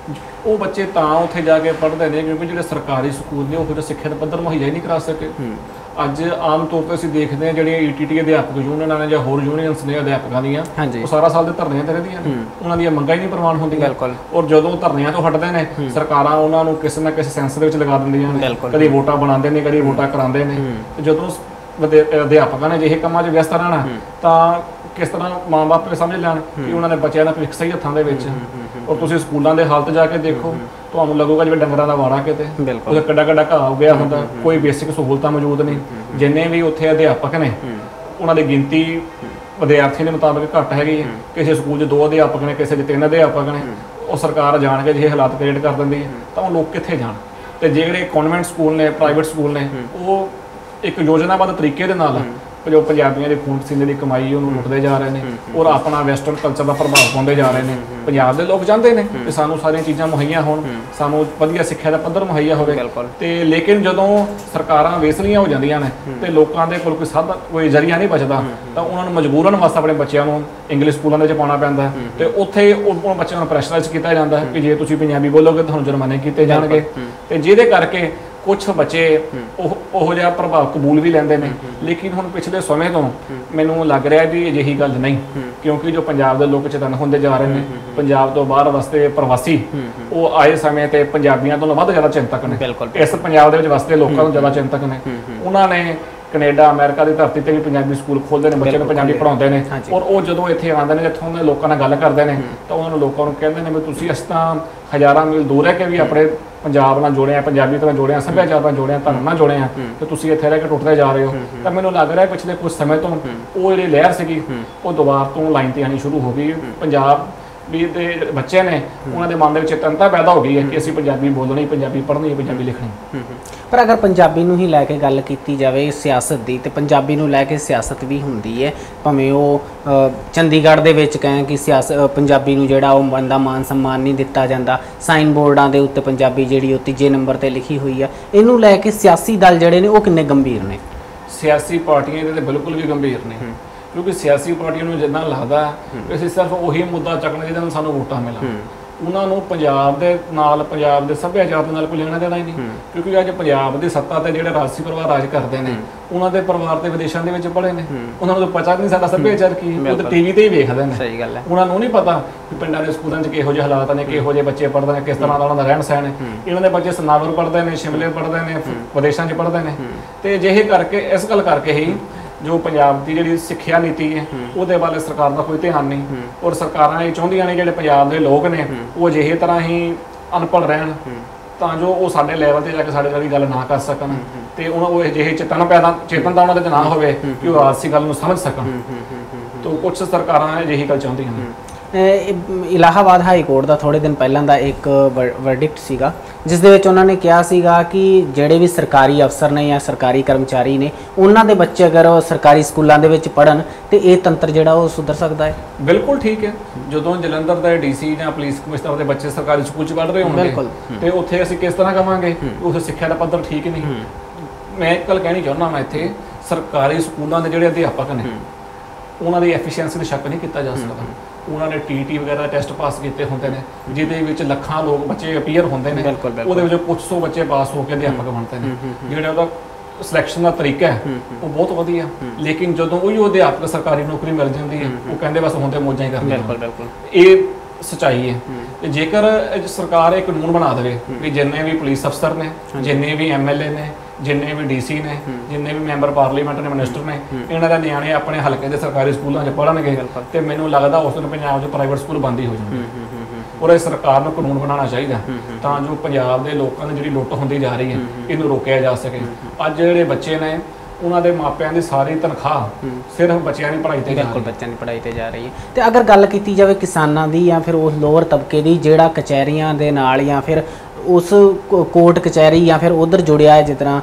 S2: ਉਹ ਬੱਚੇ ਤਾਂ ਉੱਥੇ ਜਾ ਕੇ ਪੜ੍ਹਦੇ ਨੇ ਕਿਉਂਕਿ ਜਿਹੜੇ ਸਰਕਾਰੀ ਸਕੂਲ ਨੇ ਉਹ ਫਿਰ ਸਿੱਖਿਆ ਦਾ ਪੱਧਰ ਮੁਹੱਈਆ ਹੀ ਨਹੀਂ ਕਰਾ ਸਕੇ। ਅੱਜ ਆਮ ਤੌਰ ਤੇ ਅਸੀਂ ਦੇਖਦੇ ਹਾਂ ਜਿਹੜੀਆਂ ਈ ਟੀ ਟੀ ਅਧਿਆਪਕ ਯੂਨੀਅਨਾਂ ਨੇ ਜਾਂ ਹੋਰ ਯੂਨੀਅਨਸ ਨੇ ਅਧਿਆਪਕਾਂ ਦੀਆਂ, ਉਹ ਸਾਰਾ ਸਾਲ ਦੇ ਧਰਨਿਆਂ ਤੇ ਰਹਿੰਦੀਆਂ ਨੇ, ਉਹਨਾਂ ਦੀਆਂ ਮੰਗਾਂ ਹੀ ਨਹੀਂ ਪ੍ਰਵਾਨ ਹੁੰਦੀਆਂ। ਔਰ ਜਦੋਂ ਧਰਨਿਆਂ ਤੋਂ ਹਟਦੇ ਨੇ ਸਰਕਾਰਾਂ ਉਹਨਾਂ ਨੂੰ ਕਿਸੇ ਨਾ ਕਿਸੇ ਸੈਂਸ ਦੇ ਵਿੱਚ ਲਗਾ ਦਿੰਦੀਆਂ ਨੇ, ਕਦੀ ਵੋਟਾਂ ਬਣਾਉਂਦੇ ਨੇ, ਕਦੀ ਵੋਟਾਂ ਕਰਾਉਂਦੇ ਨੇ। ਜਦੋਂ ਅਧਿਆਪਕਾਂ ਨੇ ਅਜਿਹੇ ਕੰਮਾਂ 'ਚ ਵਿਅਸਤ ਰਹਿਣਾ ਤਾਂ ਕਿਸ ਤਰ੍ਹਾਂ ਮਾਂ ਬਾਪ ਇਹ ਸਮਝ ਲੈਣ ਕਿ ਉਹਨਾਂ ਦੇ ਬੱਚਿਆਂ ਦਾ ਭਵਿੱਖ ਸਹੀ ਹੱਥਾਂ ਦੇ ਵਿੱਚ। ਔਰ ਤੁਸੀਂ ਸਕੂਲਾਂ ਦੇ ਹਾਲਤ ਜਾ ਕੇ ਦੇਖੋ, ਤੁਹਾਨੂੰ ਲੱਗੂਗਾ ਜਿਵੇਂ ਡੰਗਰਾਂ ਦਾ ਵਾੜਾ ਕਿਤੇ, ਉਹਦਾ ਕੱਡਾ ਕੱਡਾ ਘਾਹ ਹੋ ਗਿਆ ਹੁੰਦਾ, ਕੋਈ ਬੇਸਿਕ ਸਹੂਲਤਾਂ ਮੌਜੂਦ ਨਹੀਂ। ਜਿੰਨੇ ਵੀ ਉੱਥੇ ਅਧਿਆਪਕ ਨੇ ਉਹਨਾਂ ਦੀ ਗਿਣਤੀ ਵਿਦਿਆਰਥੀਆਂ ਦੇ ਮੁਤਾਬਕ ਘੱਟ ਹੈਗੀ ਹੈ। ਕਿਸੇ ਸਕੂਲ 'ਚ ਦੋ ਅਧਿਆਪਕ ਨੇ, ਕਿਸੇ 'ਚ ਤਿੰਨ ਅਧਿਆਪਕ ਨੇ। ਉਹ ਸਰਕਾਰ ਜਾਣ ਕੇ ਜੇ ਹਾਲਾਤ ਕ੍ਰੀਏਟ ਕਰ ਦਿੰਦੀ ਹੈ ਤਾਂ ਉਹ ਲੋਕ ਕਿੱਥੇ ਜਾਣ। ਤੇ ਜਿਹੜੇ ਕਨਵੈਂਟ ਸਕੂਲ ਨੇ, ਪ੍ਰਾਈਵੇਟ ਸਕੂਲ ਨੇ, ਉਹ ਇੱਕ ਯੋਜਨਾਬੱਧ ਤਰੀਕੇ ਦੇ ਨਾਲ ਜੋ ਪੰਜਾਬੀਆਂ ਦੇ ਖੂਨ ਪਸੀਨੇ ਦੀ ਕਮਾਈ ਉਹਨੂੰ ਲੁੱਟਦੇ ਜਾ ਰਹੇ ਨੇ ਔਰ ਆਪਣਾ ਵੈਸਟਰਨ ਕਲਚਰ ਦਾ ਪ੍ਰਭਾਵ ਪਾਉਂਦੇ ਜਾ ਰਹੇ ਨੇ। ਪੰਜਾਬ ਦੇ ਲੋਕ ਚਾਹੁੰਦੇ ਨੇ ਕਿ ਸਾਨੂੰ ਸਾਰੀਆਂ ਚੀਜ਼ਾਂ ਮੁਹੱਈਆ ਹੋਣ, ਸਾਨੂੰ ਵਧੀਆ ਸਿੱਖਿਆ ਦਾ ਪੱਧਰ ਮੁਹੱਈਆ ਹੋਵੇ। ਤੇ ਲੇਕਿਨ ਜਦੋਂ ਸਰਕਾਰਾਂ ਵੇਸਲੀਆਂ ਹੋ ਜਾਂਦੀਆਂ ਨੇ ਤੇ ਲੋਕਾਂ ਦੇ ਕੋਲ ਕੋਈ ਸਾਧਨ, ਕੋਈ ਜ਼ਰੀਆ ਨਹੀਂ ਬਚਦਾ ਤਾਂ ਉਹਨਾਂ ਨੂੰ ਮਜਬੂਰਨ ਵਾਸਤੇ ਆਪਣੇ ਬੱਚਿਆਂ ਨੂੰ ਇੰਗਲਿਸ਼ ਸਕੂਲਾਂ ਦੇ ਵਿੱਚ ਪਾਉਣਾ ਪੈਂਦਾ ਤੇ ਉੱਥੇ ਉਹ ਬੱਚਿਆਂ ਨੂੰ ਪ੍ਰੈਸ਼ਰਾਈਜ਼ ਕੀਤਾ ਜਾਂਦਾ ਕਿ ਜੇ ਤੁਸੀਂ ਪੰਜਾਬੀ ਬੋਲੋਗੇ ਤੁਹਾਨੂੰ ਜੁਰਮਾਨੇ ਕੀਤੇ ਜਾਣਗੇ। ਤੇ ਜਿਹਦੇ ਕਰਕੇ ਕੁਛ ਬੱਚੇ ਉਹ ਉਹੋ ਜਿਹਾ ਪ੍ਰਭਾਵ ਕਬੂਲ ਵੀ ਲੈਂਦੇ ਨੇ। ਲੇਕਿਨ ਹੁਣ ਪਿਛਲੇ ਸਮੇਂ ਤੋਂ ਮੈਨੂੰ ਲੱਗ ਰਿਹਾ ਵੀ ਅਜਿਹੀ ਗੱਲ ਨਹੀਂ, ਕਿਉਂਕਿ ਜੋ ਪੰਜਾਬ ਦੇ ਲੋਕ ਚੇਤਨ ਹੁੰਦੇ ਜਾ ਰਹੇ ਨੇ, ਪੰਜਾਬ ਤੋਂ ਬਾਹਰ ਵਸਦੇ ਪ੍ਰਵਾਸੀ, ਉਹ ਆਏ ਸਮੇਂ ਤੇ ਪੰਜਾਬੀਆਂ ਤੋਂ ਵੱਧ ਜ਼ਿਆਦਾ ਚਿੰਤਕ ਨੇ। ਇਸ ਪੰਜਾਬ ਦੇ ਵਿੱਚ ਵਸਦੇ ਲੋਕਾਂ ਤੋਂ ਜ਼ਿਆਦਾ ਚਿੰਤਕ ਨੇ। ਉਹਨਾਂ ਨੇ ਕੈਨੇਡਾ, ਅਮਰੀਕਾ ਦੀ ਧਰਤੀ ਤੇ ਵੀ ਪੰਜਾਬੀ ਸਕੂਲ ਖੋਲ੍ਹਦੇ ਨੇ, ਬੱਚਿਆਂ ਨੂੰ ਪੰਜਾਬੀ ਪੜ੍ਹਾਉਂਦੇ ਨੇ। ਔਰ ਉਹ ਜਦੋਂ ਇੱਥੇ ਆਉਂਦੇ ਨੇ, ਇੱਥੋਂ ਦੇ ਲੋਕਾਂ ਨਾਲ ਗੱਲ ਕਰਦੇ ਨੇ ਤਾਂ ਉਹਨਾਂ ਨੂੰ ਲੋਕਾਂ ਨੂੰ ਕਹਿੰਦੇ ਨੇ ਵੀ ਤੁਸੀਂ ਇਸ ਤਾਂ ਹਜ਼ਾਰਾਂ ਮੀਲ ਦੂਰ ਰਹਿ ਕੇ ਵੀ ਆਪਣੇ ਪੰਜਾਬ ਨਾਲ ਜੋੜੇ ਆ, ਪੰਜਾਬੀ ਨਾਲ ਜੋੜੇ ਆ, ਸੱਭਿਆਚਾਰ ਨਾਲ ਜੋੜੇ ਆ, ਧਰਮ ਨਾਲ ਜੋੜੇ ਆ, ਤੇ ਤੁਸੀਂ ਇੱਥੇ ਰਹਿ ਕੇ ਟੁੱਟਦੇ ਜਾ ਰਹੇ ਹੋ। ਤਾਂ ਮੈਨੂੰ ਲੱਗ ਰਿਹਾ ਪਿਛਲੇ ਕੁਝ ਸਮੇਂ ਤੋਂ ਉਹ ਜਿਹੜੀ ਲਹਿਰ ਸੀਗੀ ਉਹ ਦੁਬਾਰਾ ਤੋਂ ਲਾਈਨ ਤੇ ਆਣੀ ਸ਼ੁਰੂ ਹੋ ਗਈ। ਪੰਜਾਬ ਵੀ ਦੇ ਬੱਚੇ ਨੇ ਉਹਨਾਂ ਦੇ ਮਨ ਦੇ ਵਿੱਚ ਚੇਤਨਤਾ ਪੈਦਾ ਹੋ ਗਈ ਹੈ ਕਿ ਅਸੀਂ ਪੰਜਾਬੀ ਬੋਲਣੀ, ਪੰਜਾਬੀ ਪੜ੍ਹਨੀ, ਪੰਜਾਬੀ ਲਿਖਣੀ।
S1: ਪਰ ਅਗਰ ਪੰਜਾਬੀ ਨੂੰ ਹੀ ਲੈ ਕੇ ਗੱਲ ਕੀਤੀ ਜਾਵੇ ਸਿਆਸਤ ਦੀ, ਤੇ ਪੰਜਾਬੀ ਨੂੰ ਲੈ ਕੇ ਸਿਆਸਤ ਵੀ ਹੁੰਦੀ ਹੈ। ਭਾਵੇਂ ਉਹ ਚੰਡੀਗੜ੍ਹ ਦੇ ਵਿੱਚ ਕਹੇ ਕਿ ਸਿਆਸਤ ਪੰਜਾਬੀ ਨੂੰ ਜਿਹੜਾ ਉਹ ਬੰਦਾ ਮਾਨ ਸਨਮਾਨ ਨਹੀਂ ਦਿੱਤਾ ਜਾਂਦਾ, ਸਾਈਨ ਬੋਰਡਾਂ ਦੇ ਉੱਤੇ ਪੰਜਾਬੀ ਜਿਹੜੀ ਉਹ ਤੀਜੇ ਨੰਬਰ ਤੇ ਲਿਖੀ ਹੋਈ ਆ, ਇਹਨੂੰ ਲੈ ਕੇ ਸਿਆਸੀ ਦਲ ਜਿਹੜੇ ਨੇ ਉਹ ਕਿੰਨੇ ਗੰਭੀਰ ਨੇ?
S2: ਸਿਆਸੀ ਪਾਰਟੀਆਂ ਇਹਦੇ ਤੇ ਬਿਲਕੁਲ ਵੀ ਗੰਭੀਰ ਨੇ, ਕਿਉਂਕਿ ਸਿਆਸੀ ਪਾਰਟੀਆਂ ਨੂੰ ਜਿੱਦਾਂ ਲੱਗਦਾ ਕਿ ਅਸੀਂ ਸਿਰਫ ਉਹੀ ਮੁੱਦਾ ਚੱਕਣਾ ਜਿਹਦੇ ਨਾਲ ਸਾਨੂੰ ਵੋਟਾਂ ਮਿਲਣ। ਉਹਨਾਂ ਨੂੰ ਪੰਜਾਬ ਦੇ ਨਾਲ, ਪੰਜਾਬ ਦੇ ਸੱਭਿਆਚਾਰ ਦੇ ਨਾਲ ਕੋਈ ਲੈਣਾ ਦੇਣਾ ਹੀ ਨਹੀਂ। ਕਿਉਂਕਿ ਅੱਜ ਪੰਜਾਬ ਦੀ ਸੱਤਾ ਤੇ ਜਿਹੜੇ ਰਾਜਸੀ ਪਰਿਵਾਰ ਰਾਜ ਕਰਦੇ ਨੇ, ਉਹਨਾਂ ਦੇ ਪਰਿਵਾਰ ਤੇ ਵਿਦੇਸ਼ਾਂ ਦੇ ਵਿੱਚ ਪੜ੍ਹੇ ਨੇ, ਉਹਨਾਂ ਨੂੰ ਤਾਂ ਪਤਾ ਨਹੀਂ ਸਾਡਾ ਸੱਭਿਆਚਾਰ ਕੀ ਹੈ। ਉਹ ਤਾਂ ਟੀਵੀ ਤੇ ਹੀ ਵੇਖਦੇ ਨੇ।
S1: ਸਹੀ ਗੱਲ ਹੈ।
S2: ਉਹਨਾਂ ਨੂੰ ਨਹੀਂ ਪਤਾ ਕਿ ਪਿੰਡਾਂ ਦੇ ਸਕੂਲਾਂ 'ਚ ਕਿਹੋ ਜਿਹੇ ਹਾਲਾਤ ਨੇ, ਕਿਹੋ ਜਿਹੇ ਬੱਚੇ ਪੜ੍ਹਦੇ ਨੇ, ਕਿਸ ਤਰ੍ਹਾਂ ਦਾ ਉਹਨਾਂ ਦਾ ਰਹਿਣ ਸਹਿਣ ਹੈ। ਇਹਨਾਂ ਦੇ ਬੱਚੇ ਸਨਾਵਰ ਪੜ੍ਹਦੇ ਨੇ, ਸ਼ਿਮਲੇ ਪੜ੍ਹਦੇ ਨੇ, ਵਿਦੇਸ਼ਾਂ 'ਚ ਪੜ੍ਹਦੇ ਨੇ। ਤੇ ਅਜਿਹੇ ਕਰਕੇ, ਇਸ ਗੱਲ ਕਰਕੇ ਹੀ ਜੋ ਪੰਜਾਬ ਦੀ ਜਿਹੜੀ ਸਿੱਖਿਆ ਨੀਤੀ ਹੈ ਉਹਦੇ ਵੱਲ ਸਰਕਾਰ ਦਾ ਕੋਈ ਧਿਆਨ ਨਹੀਂ। ਔਰ ਸਰਕਾਰਾਂ ਇਹ ਚਾਹੁੰਦੀਆਂ ਨੇ ਜਿਹੜੇ ਪੰਜਾਬ ਦੇ ਲੋਕ ਨੇ ਉਹ ਅਜਿਹੇ ਤਰ੍ਹਾਂ ਹੀ ਅਨਪੜ੍ਹ ਰਹਿਣ ਤਾਂ ਜੋ ਉਹ ਸਾਡੇ ਲੈਵਲ ਤੇ ਜਾ ਕੇ ਸਾਡੇ ਨਾਲ ਗੱਲ ਨਾ ਕਰ ਸਕਣ ਤੇ ਉਹਨਾਂ ਉਹ ਅਜਿਹੇ ਚੇਤਨ ਪੈਦਾ ਚੇਤਨਤਾ ਉਹਨਾਂ ਦੇ ਨਾ ਹੋਵੇ ਕਿ ਉਹ ਰਾਜਸੀ ਗੱਲ ਨੂੰ ਸਮਝ ਸਕਣ। ਤਾਂ ਕੁਝ ਸਰਕਾਰਾਂ ਅਜਿਹੀ ਗੱਲ ਚਾਹੁੰਦੀਆਂ ਨੇ।
S1: ਇਲਾਹਾਬਾਦ ਹਾਈ ਕੋਰਟ ਦਾ ਥੋੜ੍ਹੇ ਦਿਨ ਪਹਿਲਾਂ ਦਾ ਇੱਕ ਵਰਡਿਕਟ ਸੀਗਾ ਜਿਸ ਦੇ ਵਿੱਚ ਉਹਨਾਂ ਨੇ ਕਿਹਾ ਸੀਗਾ ਕਿ ਜਿਹੜੇ ਵੀ ਸਰਕਾਰੀ ਅਫਸਰ ਨੇ ਜਾਂ ਸਰਕਾਰੀ ਕਰਮਚਾਰੀ ਨੇ ਉਹਨਾਂ ਦੇ ਬੱਚੇ ਅਗਰ ਸਰਕਾਰੀ ਸਕੂਲਾਂ ਦੇ ਵਿੱਚ ਪੜ੍ਹਨ ਤੇ ਇਹ ਤੰਤਰ ਜਿਹੜਾ ਉਹ ਸੁਧਰ ਸਕਦਾ ਹੈ।
S2: ਬਿਲਕੁਲ ਠੀਕ ਹੈ। ਜਦੋਂ ਜਲੰਧਰ ਦਾ ਡੀਸੀ ਜਾਂ ਪੁਲਿਸ ਕਮਿਸ਼ਨਰ ਦੇ ਬੱਚੇ ਸਰਕਾਰੀ ਸਕੂਲ 'ਚ ਪੜ੍ਹ ਰਹੇ ਹੋਣਗੇ ਤੇ ਉੱਥੇ ਅਸੀਂ ਕਿਸ ਤਰ੍ਹਾਂ ਕਵਾਂਗੇ ਉੱਥੇ ਸਿੱਖਿਆ ਦਾ ਪੱਧਰ ਠੀਕ ਨਹੀਂ। ਮੈਂ ਇੱਕ ਗੱਲ ਕਹਿਣੀ ਚਾਹੁੰਦਾ ਮੈਂ ਇੱਥੇ ਸਰਕਾਰੀ ਸਕੂਲਾਂ ਦੇ ਜਿਹੜੇ ਅਧਿਆਪਕ ਨੇ ਉਹਨਾਂ ਦੀ ਐਫੀਸ਼ੀਐਂਸੀ 'ਤੇ ਸ਼ੱਕ ਨਹੀਂ ਕੀਤਾ ਜਾ ਸਕਦਾ। ਉਹਨਾਂ ਨੇ ਟੀ ਟੀ ਵਗੈਰਾ ਟੈਸਟ ਪਾਸ ਕੀਤੇ ਹੁੰਦੇ ਨੇ ਜਿਹਦੇ ਵਿੱਚ ਲੱਖਾਂ ਲੋਕ ਬੱਚੇ ਅਪੀਅਰ ਹੁੰਦੇ ਨੇ, ਉਹਦੇ ਵਿੱਚੋਂ ਕੁਝ ਸੌ ਬੱਚੇ ਪਾਸ ਹੋ ਕੇ ਅਧਿਆਪਕ ਬਣਦੇ ਨੇ। ਜਿਹੜਾ ਉਹਦਾ ਸਿਲੈਕਸ਼ਨ ਦਾ ਤਰੀਕਾ ਹੈ ਉਹ ਬਹੁਤ ਵਧੀਆ, ਲੇਕਿਨ ਜਦੋਂ ਉਹੀ ਉਹ ਅਧਿਆਪਕ ਸਰਕਾਰੀ ਨੌਕਰੀ ਮਿਲ ਜਾਂਦੀ ਹੈ ਉਹ ਕਹਿੰਦੇ ਬਸ ਹੁਣ ਤੇ ਮੌਜਾਂ ਹੀ ਕਰਨੀਆਂ। ਬਿਲਕੁਲ ਬਿਲਕੁਲ ਇਹ ਸੱਚਾਈ ਹੈ। ਤੇ ਜੇਕਰ ਸਰਕਾਰ ਇਹ ਕਾਨੂੰਨ ਬਣਾ ਦੇਵੇ ਵੀ ਜਿੰਨੇ ਵੀ ਪੁਲਿਸ ਅਫਸਰ ਨੇ, ਜਿੰਨੇ ਵੀ ਐਮ ਐਲ ਏ ਨੇ, ਜਿੰਨੇ ਵੀ ਡੀ ਸੀ ਨੇ, ਜਿੰਨੇ ਵੀ ਮੈਂਬਰ ਪਾਰਲੀਮੈਂਟ ਨੇ, ਮਿਨਿਸਟਰ ਨੇ, ਇਹਨਾਂ ਦੇ ਨਿਆਣੇ ਆਪਣੇ ਹਲਕੇ ਦੇ ਸਰਕਾਰੀ ਸਕੂਲਾਂ 'ਚ ਪੜ੍ਹਨਗੇ ਤੇ ਮੈਨੂੰ ਲੱਗਦਾ ਉਸ ਦਿਨ ਪੰਜਾਬ 'ਚ ਪ੍ਰਾਈਵੇਟ ਸਕੂਲ ਬੰਦ ਹੀ ਹੋ ਜਾਣਗੇ। ਔਰ ਇਹ ਸਰਕਾਰ ਨੂੰ ਕਾਨੂੰਨ ਬਣਾਉਣਾ ਚਾਹੀਦਾ ਤਾਂ ਜੋ ਪੰਜਾਬ ਦੇ ਲੋਕਾਂ ਦੀ ਜਿਹੜੀ ਲੁੱਟ ਹੁੰਦੀ ਜਾ ਰਹੀ ਹੈ ਇਹਨੂੰ ਰੋਕਿਆ ਜਾ ਸਕੇ। ਅੱਜ ਜਿਹੜੇ ਬੱਚੇ ਨੇ ਉਹਨਾਂ ਦੇ ਮਾਪਿਆਂ ਦੀ ਸਾਰੀ ਤਨਖਾਹ ਸਿਰਫ ਬੱਚਿਆਂ ਦੀ ਪੜ੍ਹਾਈ ਤੇ
S1: ਬਿਲਕੁਲ ਬੱਚਿਆਂ ਦੀ ਪੜ੍ਹਾਈ ਤੇ ਜਾ ਰਹੀ ਹੈ। ਤੇ ਅਗਰ ਗੱਲ ਕੀਤੀ ਜਾਵੇ ਕਿਸਾਨਾਂ ਦੀ ਜਾਂ ਫਿਰ ਉਸ ਲੋਅਰ ਤਬਕੇ ਦੀ ਜਿਹੜਾ ਕਚਹਿਰੀਆਂ ਦੇ ਨਾਲ ਜਾਂ ਫਿਰ ਉਸ ਕੋਰਟ ਕਚਹਿਰੀ ਜਾਂ ਫਿਰ ਉਧਰ ਜੁੜਿਆ ਹੈ, ਜਿਸ ਤਰ੍ਹਾਂ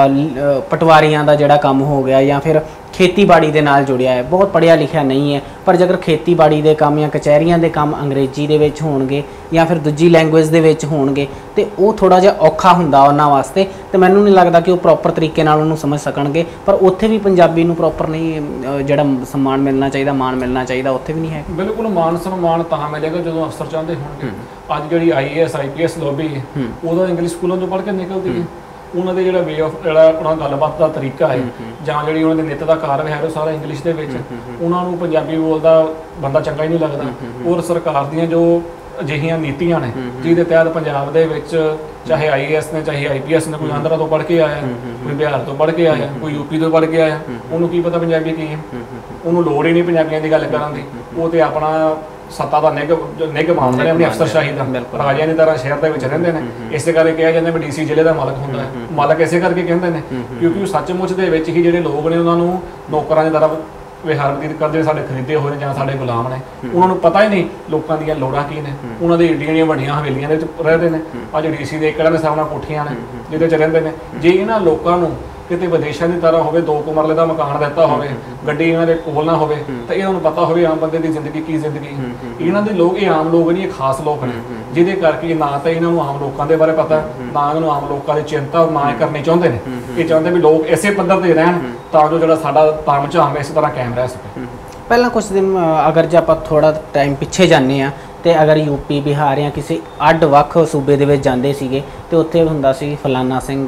S1: ਪਟਵਾਰੀਆਂ ਦਾ ਜਿਹੜਾ ਕੰਮ ਹੋ ਗਿਆ ਜਾਂ ਫਿਰ ਖੇਤੀਬਾੜੀ ਦੇ ਨਾਲ ਜੁੜਿਆ ਹੈ, ਬਹੁਤ ਪੜ੍ਹਿਆ ਲਿਖਿਆ ਨਹੀਂ ਹੈ ਪਰ ਜੇਕਰ ਖੇਤੀਬਾੜੀ ਦੇ ਕੰਮ ਜਾਂ ਕਚਹਿਰੀਆਂ ਦੇ ਕੰਮ ਅੰਗਰੇਜ਼ੀ ਦੇ ਵਿੱਚ ਹੋਣਗੇ ਜਾਂ ਫਿਰ ਦੂਜੀ ਲੈਂਗੁਏਜ ਦੇ ਵਿੱਚ ਹੋਣਗੇ ਤੇ ਉਹ ਥੋੜ੍ਹਾ ਜਿਹਾ ਔਖਾ ਹੁੰਦਾ ਉਹਨਾਂ ਵਾਸਤੇ ਤੇ ਮੈਨੂੰ ਨਹੀਂ ਲੱਗਦਾ ਕਿ ਉਹ ਪ੍ਰੋਪਰ ਤਰੀਕੇ ਨਾਲ ਉਹਨੂੰ ਸਮਝ ਸਕਣਗੇ। ਪਰ ਉੱਥੇ ਵੀ ਪੰਜਾਬੀ ਨੂੰ ਪ੍ਰੋਪਰ ਨਹੀਂ ਜਿਹੜਾ ਸਨਮਾਨ ਮਿਲਣਾ ਚਾਹੀਦਾ, ਮਾਣ ਮਿਲਣਾ ਚਾਹੀਦਾ, ਉੱਥੇ ਵੀ ਨਹੀਂ ਹੈ।
S2: ਬਿਲਕੁਲ ਮਾਣ ਸਨਮਾਨ ਤਾਂ ਮਿਲੇਗਾ ਜਦੋਂ ਅਫਸਰ ਚਾਹੁੰਦੇ ਹੋਣਗੇ। ਅੱਜ ਜਿਹੜੀ I A S I P S lobby ਹੈ ਉਹਦਾ ਇੰਗਲਿਸ਼ ਸਕੂਲਾਂ ਤੋਂ ਪੜ੍ਹ ਕੇ ਨਿਕਲਦੀ ਹੈ। ਉਹਨਾਂ ਦੇ ਜਿਹੜਾ ਵੇ ਆਫ ਜਿਹੜਾ ਉਹਨਾਂ ਗੱਲਬਾਤ ਦਾ ਤਰੀਕਾ ਹੈ ਜਾਂ ਜਿਹੜੀ ਉਹਨਾਂ ਦੇ ਨਿੱਤ ਦਾ ਕਾਰ ਵਿਹਾਰ ਉਹ ਸਾਰਾ ਇੰਗਲਿਸ਼ ਦੇ ਵਿੱਚ, ਉਹਨਾਂ ਨੂੰ ਪੰਜਾਬੀ ਬੋਲਦਾ ਬੰਦਾ ਚੰਗਾ ਹੀ ਨਹੀਂ ਲੱਗਦਾ। ਔਰ ਸਰਕਾਰ ਦੀਆਂ ਜੋ ਅਜਿਹੀਆਂ ਨੀਤੀਆਂ ਨੇ ਜਿਹਦੇ ਤਹਿਤ ਪੰਜਾਬ ਦੇ ਵਿੱਚ ਚਾਹੇ ਆਈ ਏ ਐਸ ਨੇ ਚਾਹੇ ਆਈ ਪੀ ਐਸ ਨੇ, ਕੋਈ ਆਂਧਰਾ ਤੋਂ ਪੜ੍ਹ ਕੇ ਆਇਆ, ਕੋਈ ਬਿਹਾਰ ਤੋਂ ਪੜ੍ਹ ਕੇ ਆਇਆ, ਕੋਈ ਯੂ ਪੀ ਤੋਂ ਪੜ੍ਹ ਕੇ ਆਇਆ, ਉਹਨੂੰ ਕੀ ਪਤਾ ਪੰਜਾਬੀ ਕੀ ਹੈ? ਉਹਨੂੰ ਲੋੜ ਹੀ ਨਹੀਂ ਪੰਜਾਬੀਆਂ ਦੀ ਗੱਲ ਕਰਨ ਦੀ। ਉਹ ਤੇ ਆਪਣਾ ਸੱਤਾ ਦਾ ਨਿੱਘ ਨਿੱਘ ਮਾਣਦੇ ਨੇ ਆਪਣੀ ਅਫਸਰਸ਼ਾਹੀ ਦਾ, ਰਾਜਿਆਂ ਦੀ ਤਰ੍ਹਾਂ ਸ਼ਹਿਰ ਦੇ ਵਿੱਚ ਰਹਿੰਦੇ ਨੇ। ਇਸੇ ਕਰਕੇ ਕਿਹਾ ਜਾਂਦਾ ਵੀ ਡੀ ਸੀ ਜ਼ਿਲ੍ਹੇ ਦਾ ਮਾਲਕ ਹੁੰਦਾ ਹੈ। ਮਾਲਕ ਇਸੇ ਕਰਕੇ ਕਹਿੰਦੇ ਨੇ ਕਿਉਂਕਿ ਉਹ ਸੱਚਮੁੱਚ ਦੇ ਵਿੱਚ ਹੀ ਜਿਹੜੇ ਲੋਕ ਨੇ ਉਹਨਾਂ ਨੂੰ ਨੌਕਰਾਂ ਦੀ ਤਰ੍ਹਾਂ ਵਿਹਾਰ ਬਤੀਤ ਕਰਦੇ, ਸਾਡੇ ਖਰੀਦੇ ਹੋਏ ਨੇ ਜਾਂ ਸਾਡੇ ਗੁਲਾਮ ਨੇ। ਉਹਨਾਂ ਨੂੰ ਪਤਾ ਹੀ ਨਹੀਂ ਲੋਕਾਂ ਦੀਆਂ ਲੋੜਾਂ ਕੀ ਨੇ। ਉਹਨਾਂ ਦੀ ਏਡੀਆਂ ਦੀਆਂ ਵੱਡੀਆਂ ਹਵੇਲੀਆਂ ਦੇ ਵਿੱਚ ਰਹਿੰਦੇ ਨੇ। ਅੱਜ ਡੀ ਸੀ ਦੇ ਏਕੜਾਂ ਦੇ ਹਿਸਾਬ ਨਾਲ ਕੋਠੀਆਂ ਨੇ ਜਿਹਦੇ 'ਚ ਰਹਿੰਦੇ ਨੇ। ਜੇ ਇਹਨਾਂ ਲੋਕਾਂ ਨੂੰ ਕਿਤੇ ਵਿਦੇਸ਼ਾਂ ਦੀ ਤਰ੍ਹਾਂ ਹੋਵੇ, ਦੋ ਕੁ ਮਰਲੇ ਦਾ ਮਕਾਨ ਦਿੱਤਾ ਹੋਵੇ, ਗੱਡੀ ਇਹਨਾਂ ਦੇ ਕੋਲ ਨਾ ਹੋਵੇ ਤਾਂ ਇਹਨਾਂ ਨੂੰ ਪਤਾ ਹੋਵੇ ਆਮ ਬੰਦੇ ਦੀ ਜ਼ਿੰਦਗੀ ਕੀ ਜ਼ਿੰਦਗੀ। ਇਹਨਾਂ ਦੇ ਲੋਕ ਇਹ ਆਮ ਲੋਕ ਨਹੀਂ, ਇਹ ਖਾਸ ਲੋਕ ਨੇ ਜਿਹਦੇ ਕਰਕੇ ਨਾ ਤਾਂ ਇਹਨਾਂ ਨੂੰ ਆਮ ਲੋਕਾਂ ਦੇ ਬਾਰੇ ਪਤਾ, ਨਾ ਇਹਨਾਂ ਨੂੰ ਆਮ ਲੋਕਾਂ ਦੀ ਚਿੰਤਾ ਨਾ ਇਹ ਕਰਨੀ ਚਾਹੁੰਦੇ ਨੇ। ਇਹ ਚਾਹੁੰਦੇ ਵੀ ਲੋਕ ਇਸੇ ਪੱਧਰ ਤੇ ਰਹਿਣ ਤਾਂ ਜੋ ਜਿਹੜਾ ਸਾਡਾ ਤਾਮ ਝਾਮ ਇਸੇ ਤਰ੍ਹਾਂ ਕਾਇਮ ਰਹਿ ਸਕੇ।
S1: ਪਹਿਲਾਂ ਕੁਝ ਦਿਨ ਅਗਰ ਜੇ ਆਪਾਂ ਥੋੜਾ ਟਾਈਮ ਪਿੱਛੇ ਜਾਂਦੇ ਹਾਂ ਤੇ ਅਗਰ ਯੂਪੀ ਬਿਹਾਰ ਜਾਂ ਕਿਸੇ ਅੱਡ ਵੱਖ ਸੂਬੇ ਦੇ ਵਿੱਚ ਜਾਂਦੇ ਸੀਗੇ ਤੇ ਉੱਥੇ ਹੁੰਦਾ ਸੀ ਫਲਾਨਾ ਸਿੰਘ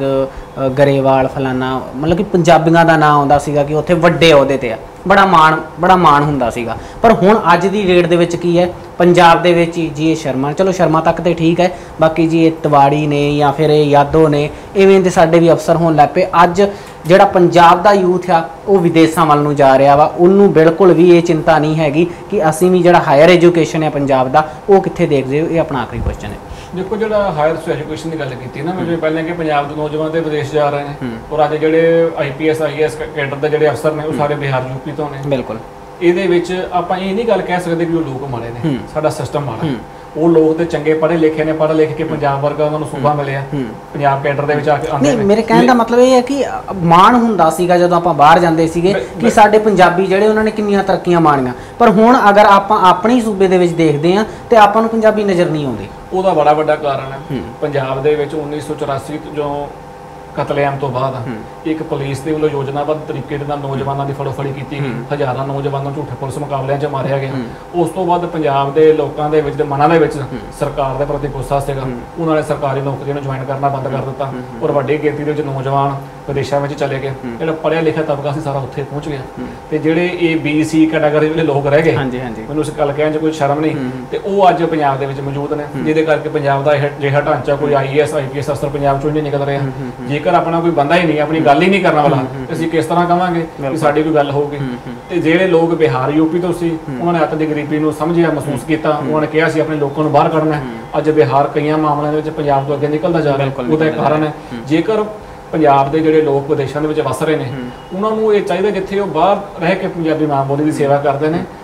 S1: ਗਰੇਵਾਲ ਫਲਾਨਾ, ਮਤਲਬ ਕਿ ਪੰਜਾਬੀਆਂ ਦਾ ਨਾਂ ਆਉਂਦਾ ਸੀਗਾ ਕਿ ਉੱਥੇ ਵੱਡੇ ਅਹੁਦੇ ਤੇ ਆ, ਬੜਾ ਮਾਣ ਬੜਾ ਮਾਣ ਹੁੰਦਾ ਸੀਗਾ। ਪਰ ਹੁਣ ਅੱਜ ਦੀ ਡੇਟ ਦੇ ਵਿੱਚ ਕੀ ਹੈ, ਪੰਜਾਬ ਦੇ ਵਿੱਚ ਜੀ ਇਹ ਸ਼ਰਮਾ, ਚਲੋ ਸ਼ਰਮਾ ਤੱਕ ਤੇ ਠੀਕ ਹੈ, ਬਾਕੀ ਜੀ ਇਹ ਤਿਵਾੜੀ ਨੇ ਜਾਂ ਫਿਰ ਇਹ ਯਾਦੋ ਨੇ, ਇਵੇਂ ਦੇ ਸਾਡੇ ਵੀ ਅਫਸਰ ਹੋਣ ਲੱਗ ਪਏ। ਅੱਜ ਜਿਹੜਾ ਪੰਜਾਬ ਦਾ ਯੂਥ ਆ ਉਹ ਵਿਦੇਸ਼ਾਂ ਵੱਲ ਨੂੰ ਜਾ ਰਿਹਾ ਵਾ, ਉਹਨੂੰ ਬਿਲਕੁਲ ਵੀ ਇਹ ਚਿੰਤਾ ਨਹੀਂ ਹੈਗੀ ਕਿ ਅਸੀਂ ਵੀ ਜਿਹੜਾ ਹਾਇਰ ਐਜੂਕੇਸ਼ਨ ਹੈ ਪੰਜਾਬ ਦਾ ਉਹ ਕਿੱਥੇ ਦੇਖਦੇ ਹੋ। ਇਹ ਆਪਣਾ ਆਖਰੀ ਕੁਐਸਚਨ ਹੈ।
S2: ਦੇਖੋ ਜਿਹੜਾ ਹਾਇਰ ਐਜੂਕੇਸ਼ਨ ਦੀ ਗੱਲ ਕੀਤੀ ਨਾ ਮੈਂ, ਜਿਵੇਂ ਪਹਿਲਾਂ ਕਿ ਪੰਜਾਬ ਦੇ ਨੌਜਵਾਨ ਤੇ ਵਿਦੇਸ਼ ਜਾ ਰਹੇ ਨੇ ਔਰ ਅੱਜ ਜਿਹੜੇ I P S I A S cadre ਦੇ ਜਿਹੜੇ ਅਫਸਰ ਨੇ ਉਹ ਸਾਰੇ ਬਿਹਾਰ ਯੂ ਪੀ ਤੋਂ ਨੇ। ਬਿਲਕੁਲ ਇਹਦੇ ਵਿੱਚ ਆਪਾਂ ਇਹ ਨਹੀਂ ਗੱਲ ਕਹਿ ਸਕਦੇ ਵੀ ਉਹ ਲੋਕ ਮਾੜੇ ਨੇ, ਸਾਡਾ ਸਿਸਟਮ ਮਾੜਾ। ਉਹ ਲੋਕ ਤੇ ਚੰਗੇ ਪੜ੍ਹੇ ਲਿਖੇ ਨੇ, ਪੜ੍ਹ ਲਿਖ ਕੇ ਪੰਜਾਬ ਵਰਗਾ ਉਹਨਾਂ ਨੂੰ ਸੂਬਾ ਮਿਲਿਆ, ਪੰਜਾਬ ਕੈਡਰ ਦੇ ਵਿੱਚ ਆ ਕੇ ਆਉਂਦੇ ਨੇ। ਮੇਰੇ ਕਹਿਣ ਦਾ ਮਤਲਬ ਇਹ ਹੈ ਕਿ ਮਾਣ ਹੁੰਦਾ ਸੀਗਾ ਜਦੋਂ ਆਪਾਂ ਬਾਹਰ ਜਾਂਦੇ ਸੀਗੇ ਕਿ ਸਾਡੇ ਪੰਜਾਬੀ ਜਿਹੜੇ ਉਹਨਾਂ ਨੇ ਕਿੰਨੀਆਂ ਤਰੱਕੀਆਂ ਮਾਣੀਆਂ, ਪਰ ਹੁਣ ਅਗਰ ਆਪਾਂ ਆਪਣੇ ਸੂਬੇ ਦੇ ਵਿੱਚ ਦੇਖਦੇ ਹਾਂ ਤੇ ਆਪਾਂ ਨੂੰ ਪੰਜਾਬੀ ਨਜ਼ਰ ਨਹੀਂ ਆਉਂਦੇ। ਉਹਦਾ ਬੜਾ ਵੱਡਾ ਕਾਰਨ ਹੈ ਪੰਜਾਬ ਦੇ ਵਿੱਚ ਉੱਨੀ ਸੌ ਚੁਰਾਸੀ ਜੋ ਕਤਲੇਆਮ ਤੋਂ ਬਾਅਦ ਇੱਕ ਪੁਲਿਸ ਦੇ ਵੱਲੋਂ ਯੋਜਨਾਬੱਧ ਤਰੀਕੇ ਦੇ ਨਾਲ ਨੌਜਵਾਨਾਂ ਦੀ ਫੜੋਫੜੀ ਕੀਤੀ ਗਈ, ਹਜ਼ਾਰਾਂ ਨੌਜਵਾਨਾਂ ਨੂੰ ਝੂਠੇ ਪੁਲਿਸ ਮੁਕਾਬਲਿਆਂ 'ਚ ਮਾਰਿਆ ਗਿਆ। ਉਸ ਤੋਂ ਬਾਅਦ ਪੰਜਾਬ ਦੇ ਲੋਕਾਂ ਦੇ ਵਿੱਚ ਮਨਾਂ ਦੇ ਵਿੱਚ ਸਰਕਾਰ ਦੇ ਪ੍ਰਤੀ ਗੁੱਸਾ ਸੀਗਾ, ਉਹਨਾਂ ਨੇ ਸਰਕਾਰੀ ਨੌਕਰੀਆਂ ਨੂੰ ਜੁਆਇਨ ਕਰਨਾ ਬੰਦ ਕਰ ਦਿੱਤਾ ਔਰ ਵੱਡੀ ਗਿਣਤੀ ਦੇ ਵਿੱਚ ਨੌਜਵਾਨ ਵਿਦੇਸ਼ਾਂ ਵਿੱਚ ਚਲੇ ਗਏ। ਜਿਹੜਾ ਪੜ੍ਹਿਆ ਲਿਖਿਆ ਤਬਕਾ ਸੀ ਸਾਰਾ ਉੱਥੇ ਪਹੁੰਚ ਗਿਆ ਤੇ ਜਿਹੜੇ ਇਹ ਬੀ ਸੀ ਕੈਟਾਗਰੀ ਦੇ ਲੋਕ ਰਹਿ ਗਏ, ਮੈਨੂੰ ਇਸ ਗੱਲ ਕਹਿਣ 'ਚ ਕੋਈ ਸ਼ਰਮ ਨਹੀਂ, ਤੇ ਉਹ ਅੱਜ ਪੰਜਾਬ ਦੇ ਵਿੱਚ ਮੌਜੂਦ ਨੇ, ਜਿਹਦੇ ਕਰਕੇ ਪੰਜਾਬ ਦਾ ਇਹ ਅਜਿਹਾ ਢਾਂਚਾ ਕੋਈ ਆਈ A S I P S ਅਫਸਰ ਪੰਜਾਬ 'ਚੋਂ ਨਹੀਂ ਨਿਕਲ ਰਿਹਾ। ਜੇਕਰ ਆਪਣਾ ਕੋਈ ਬੰਦਾ ਹੀ ਨਹੀਂ, ਆਪਣੀ ਗੱਲ ਹੀ ਨਹੀਂ ਕਰਨ ਵਾਲਾ, ਅਸੀਂ ਕਿਸ ਤਰ੍ਹਾਂ ਕਵਾਂਗੇ ਕਿ ਸਾਡੀ ਕੋਈ ਗੱਲ ਹੋਊਗੀ। ਤੇ ਜਿਹੜੇ ਲੋਕ ਬਿਹਾਰ ਯੂ ਪੀ ਤੋਂ ਸੀ ਉਹਨਾਂ ਨੇ ਅੱਤ ਦੀ ਗਰੀਬੀ ਨੂੰ ਸਮਝਿਆ, ਮਹਿਸੂਸ ਕੀਤਾ, ਉਹਨਾਂ ਨੇ ਕਿਹਾ ਸੀ ਆਪਣੇ ਲੋਕਾਂ ਨੂੰ ਬਾਹਰ ਕੱਢਣਾ। ਅੱਜ ਬਿਹਾਰ ਕਈਆਂ ਮਾਮਲਿਆਂ ਦੇ ਵਿੱਚ ਪੰਜਾਬ ਤੋਂ ਅੱਗੇ ਨਿਕਲਦਾ ਜਾ ਰਿਹਾ। ਉਹਦਾ ਇੱਕ ਕਾਰਨ ਹੈ ਜੇਕਰ ਪੰਜਾਬ ਦੇ ਜਿਹੜੇ ਲੋਕ ਵਿਦੇਸ਼ਾਂ ਦੇ ਵਿੱਚ ਵਸ ਰਹੇ ਨੇ ਉਹਨਾਂ ਨੂੰ ਇਹ ਚਾਹੀਦਾ ਜਿੱਥੇ ਉਹ ਬਾਹਰ ਰਹਿ ਕੇ ਪੰਜਾਬੀ ਮਾਂ ਬੋਲੀ ਦੀ ਸੇਵਾ ਕਰਦੇ ਨੇ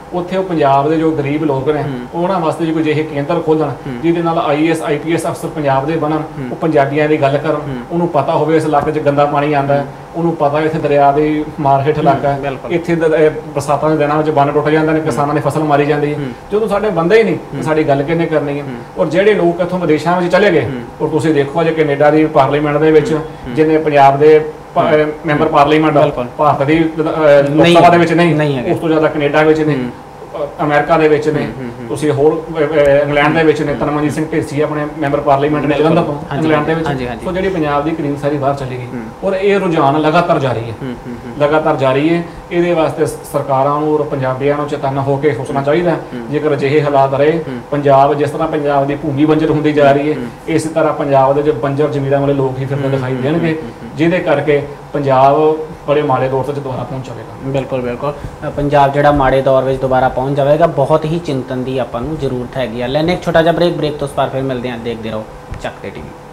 S2: ਉੱਥੇ ਉਹ ਪੰਜਾਬ ਦੇ ਜੋ ਗਰੀਬ ਲੋਕ ਨੇ ਉਹਨਾਂ ਵਾਸਤੇ ਜੇ ਕੋਈ ਜਿਹੇ ਕੇਂਦਰ ਖੋਲਣ ਜਿਹਦੇ ਨਾਲ ਆਈ A S I P S ਅਫਸਰ ਪੰਜਾਬ ਦੇ ਬਣਨ, ਉਹ ਪੰਜਾਬੀਆਂ ਦੀ ਗੱਲ ਕਰਨ, ਉਹਨੂੰ ਪਤਾ ਹੋਵੇ ਇਸ ਇਲਾਕੇ 'ਚ ਗੰਦਾ ਪਾਣੀ ਆਉਂਦਾ, ਉਹਨੂੰ ਪਤਾ ਇੱਥੇ ਦਰਿਆ ਦੀ ਮਾਰ ਹੇਠ ਇਲਾਕਾ ਹੈ, ਇੱਥੇ ਬਰਸਾਤਾਂ ਦੇ ਦਿਨਾਂ ਵਿੱਚ ਬੰਨ ਟੁੱਟ ਜਾਂਦੇ ਨੇ, ਕਿਸਾਨਾਂ ਦੀ ਫਸਲ ਮਾਰੀ ਜਾਂਦੀ ਹੈ। ਜਦੋਂ ਸਾਡੇ ਬੰਦੇ ਹੀ ਨਹੀਂ ਸਾਡੀ ਗੱਲ ਕਿਹਨੇ ਕਰਨੀ ਹੈ? ਔਰ ਜਿਹੜੇ ਲੋਕ ਇੱਥੋਂ ਵਿਦੇਸ਼ਾਂ ਵਿੱਚ ਚਲੇ ਗਏ, ਔਰ ਤੁਸੀਂ ਦੇਖੋ ਜੇ ਕੈਨੇਡਾ ਦੀ ਪਾਰਲੀਮੈਂਟ ਦੇ ਵਿੱਚ ਜਿਹਨੇ ਪੰਜਾਬ ਦੇ ਮੈਂਬਰ ਪਾਰਲੀਮੈਂਟ ਭਾਰਤ ਦੀ ਲੋਕ ਸਭਾ ਦੇ ਵਿੱਚ ਨਹੀਂ, ਉਸ ਤੋਂ ਜ਼ਿਆਦਾ ਕੈਨੇਡਾ ਵਿੱਚ ਨੇ, ਅਮਰੀਕਾ ਦੇ ਵਿੱਚ ਨੇ, ਤੁਸੀਂ ਹੋਰ ਇੰਗਲੈਂਡ ਦੇ ਵਿੱਚ ਨੇ। ਤਰਨਮਨਜੀਤ ਸਿੰਘ ਢੇਸੀ ਆਪਣੇ ਮੈਂਬਰ ਪਾਰਲੀਮੈਂਟ ਨੇ ਜਲੰਧਰ ਤੋਂ, ਇੰਗਲੈਂਡ ਦੇ ਵਿੱਚ। ਸੋ ਜਿਹੜੀ ਪੰਜਾਬ ਦੀ ਕਰੀਮ ਸਾਰੀ ਬਾਹਰ ਚਲੀ ਗਈ, ਔਰ ਇਹ ਰੁਝਾਨ ਲਗਾਤਾਰ ਜਾਰੀ ਹੈ, ਲਗਾਤਾਰ ਜਾਰੀ ਹੈ। ਇਹਦੇ ਵਾਸਤੇ ਸਰਕਾਰਾਂ ਨੂੰ ਔਰ ਪੰਜਾਬੀਆਂ ਨੂੰ ਚੇਤੰਨ ਹੋ ਕੇ ਸੋਚਣਾ ਚਾਹੀਦਾ। ਜੇਕਰ ਅਜਿਹੇ ਹਾਲਾਤ ਰਹੇ, ਪੰਜਾਬ ਜਿਸ ਤਰ੍ਹਾਂ ਪੰਜਾਬ ਦੀ ਭੂਮੀ ਬੰਜਰ ਹੁੰਦੀ ਜਾ ਰਹੀ ਹੈ, ਇਸੇ ਤਰ੍ਹਾਂ ਪੰਜਾਬ ਦੇ ਜੋ ਬੰਜਰ ਜ਼ਮੀਨਾਂ ਵਾਲੇ ਲੋਕ ਹੀ ਫਿਰਦੇ ਦਿਖਾਈ ਦੇਣਗੇ, ਜਿਹਦੇ ਕਰਕੇ ਪੰਜਾਬ ਬੜੇ ਮਾੜੇ ਦੌਰ ਤੇ ਦੁਬਾਰਾ ਪਹੁੰਚ ਜਾਵੇਗਾ।
S1: ਬਿਲਕੁਲ ਬਿਲਕੁਲ, ਪੰਜਾਬ ਜਿਹੜਾ ਮਾੜੇ ਦੌਰ ਵਿੱਚ ਦੁਬਾਰਾ ਪਹੁੰਚ ਜਾਵੇਗਾ। ਬਹੁਤ ਹੀ ਚਿੰਤਨ ਦੀ ਆਪਾਂ ਨੂੰ ਜ਼ਰੂਰਤ ਹੈਗੀ ਆ। ਲੈਣੇ ਇੱਕ ਛੋਟਾ ਜਿਹਾ ਬ੍ਰੇਕ, ਬ੍ਰੇਕ ਤੋਂ ਬਾਅਦ ਫਿਰ ਮਿਲਦੇ ਹਾਂ। ਦੇਖਦੇ ਰਹੋ ਚੱਕਦੇ ਟੀਵੀ।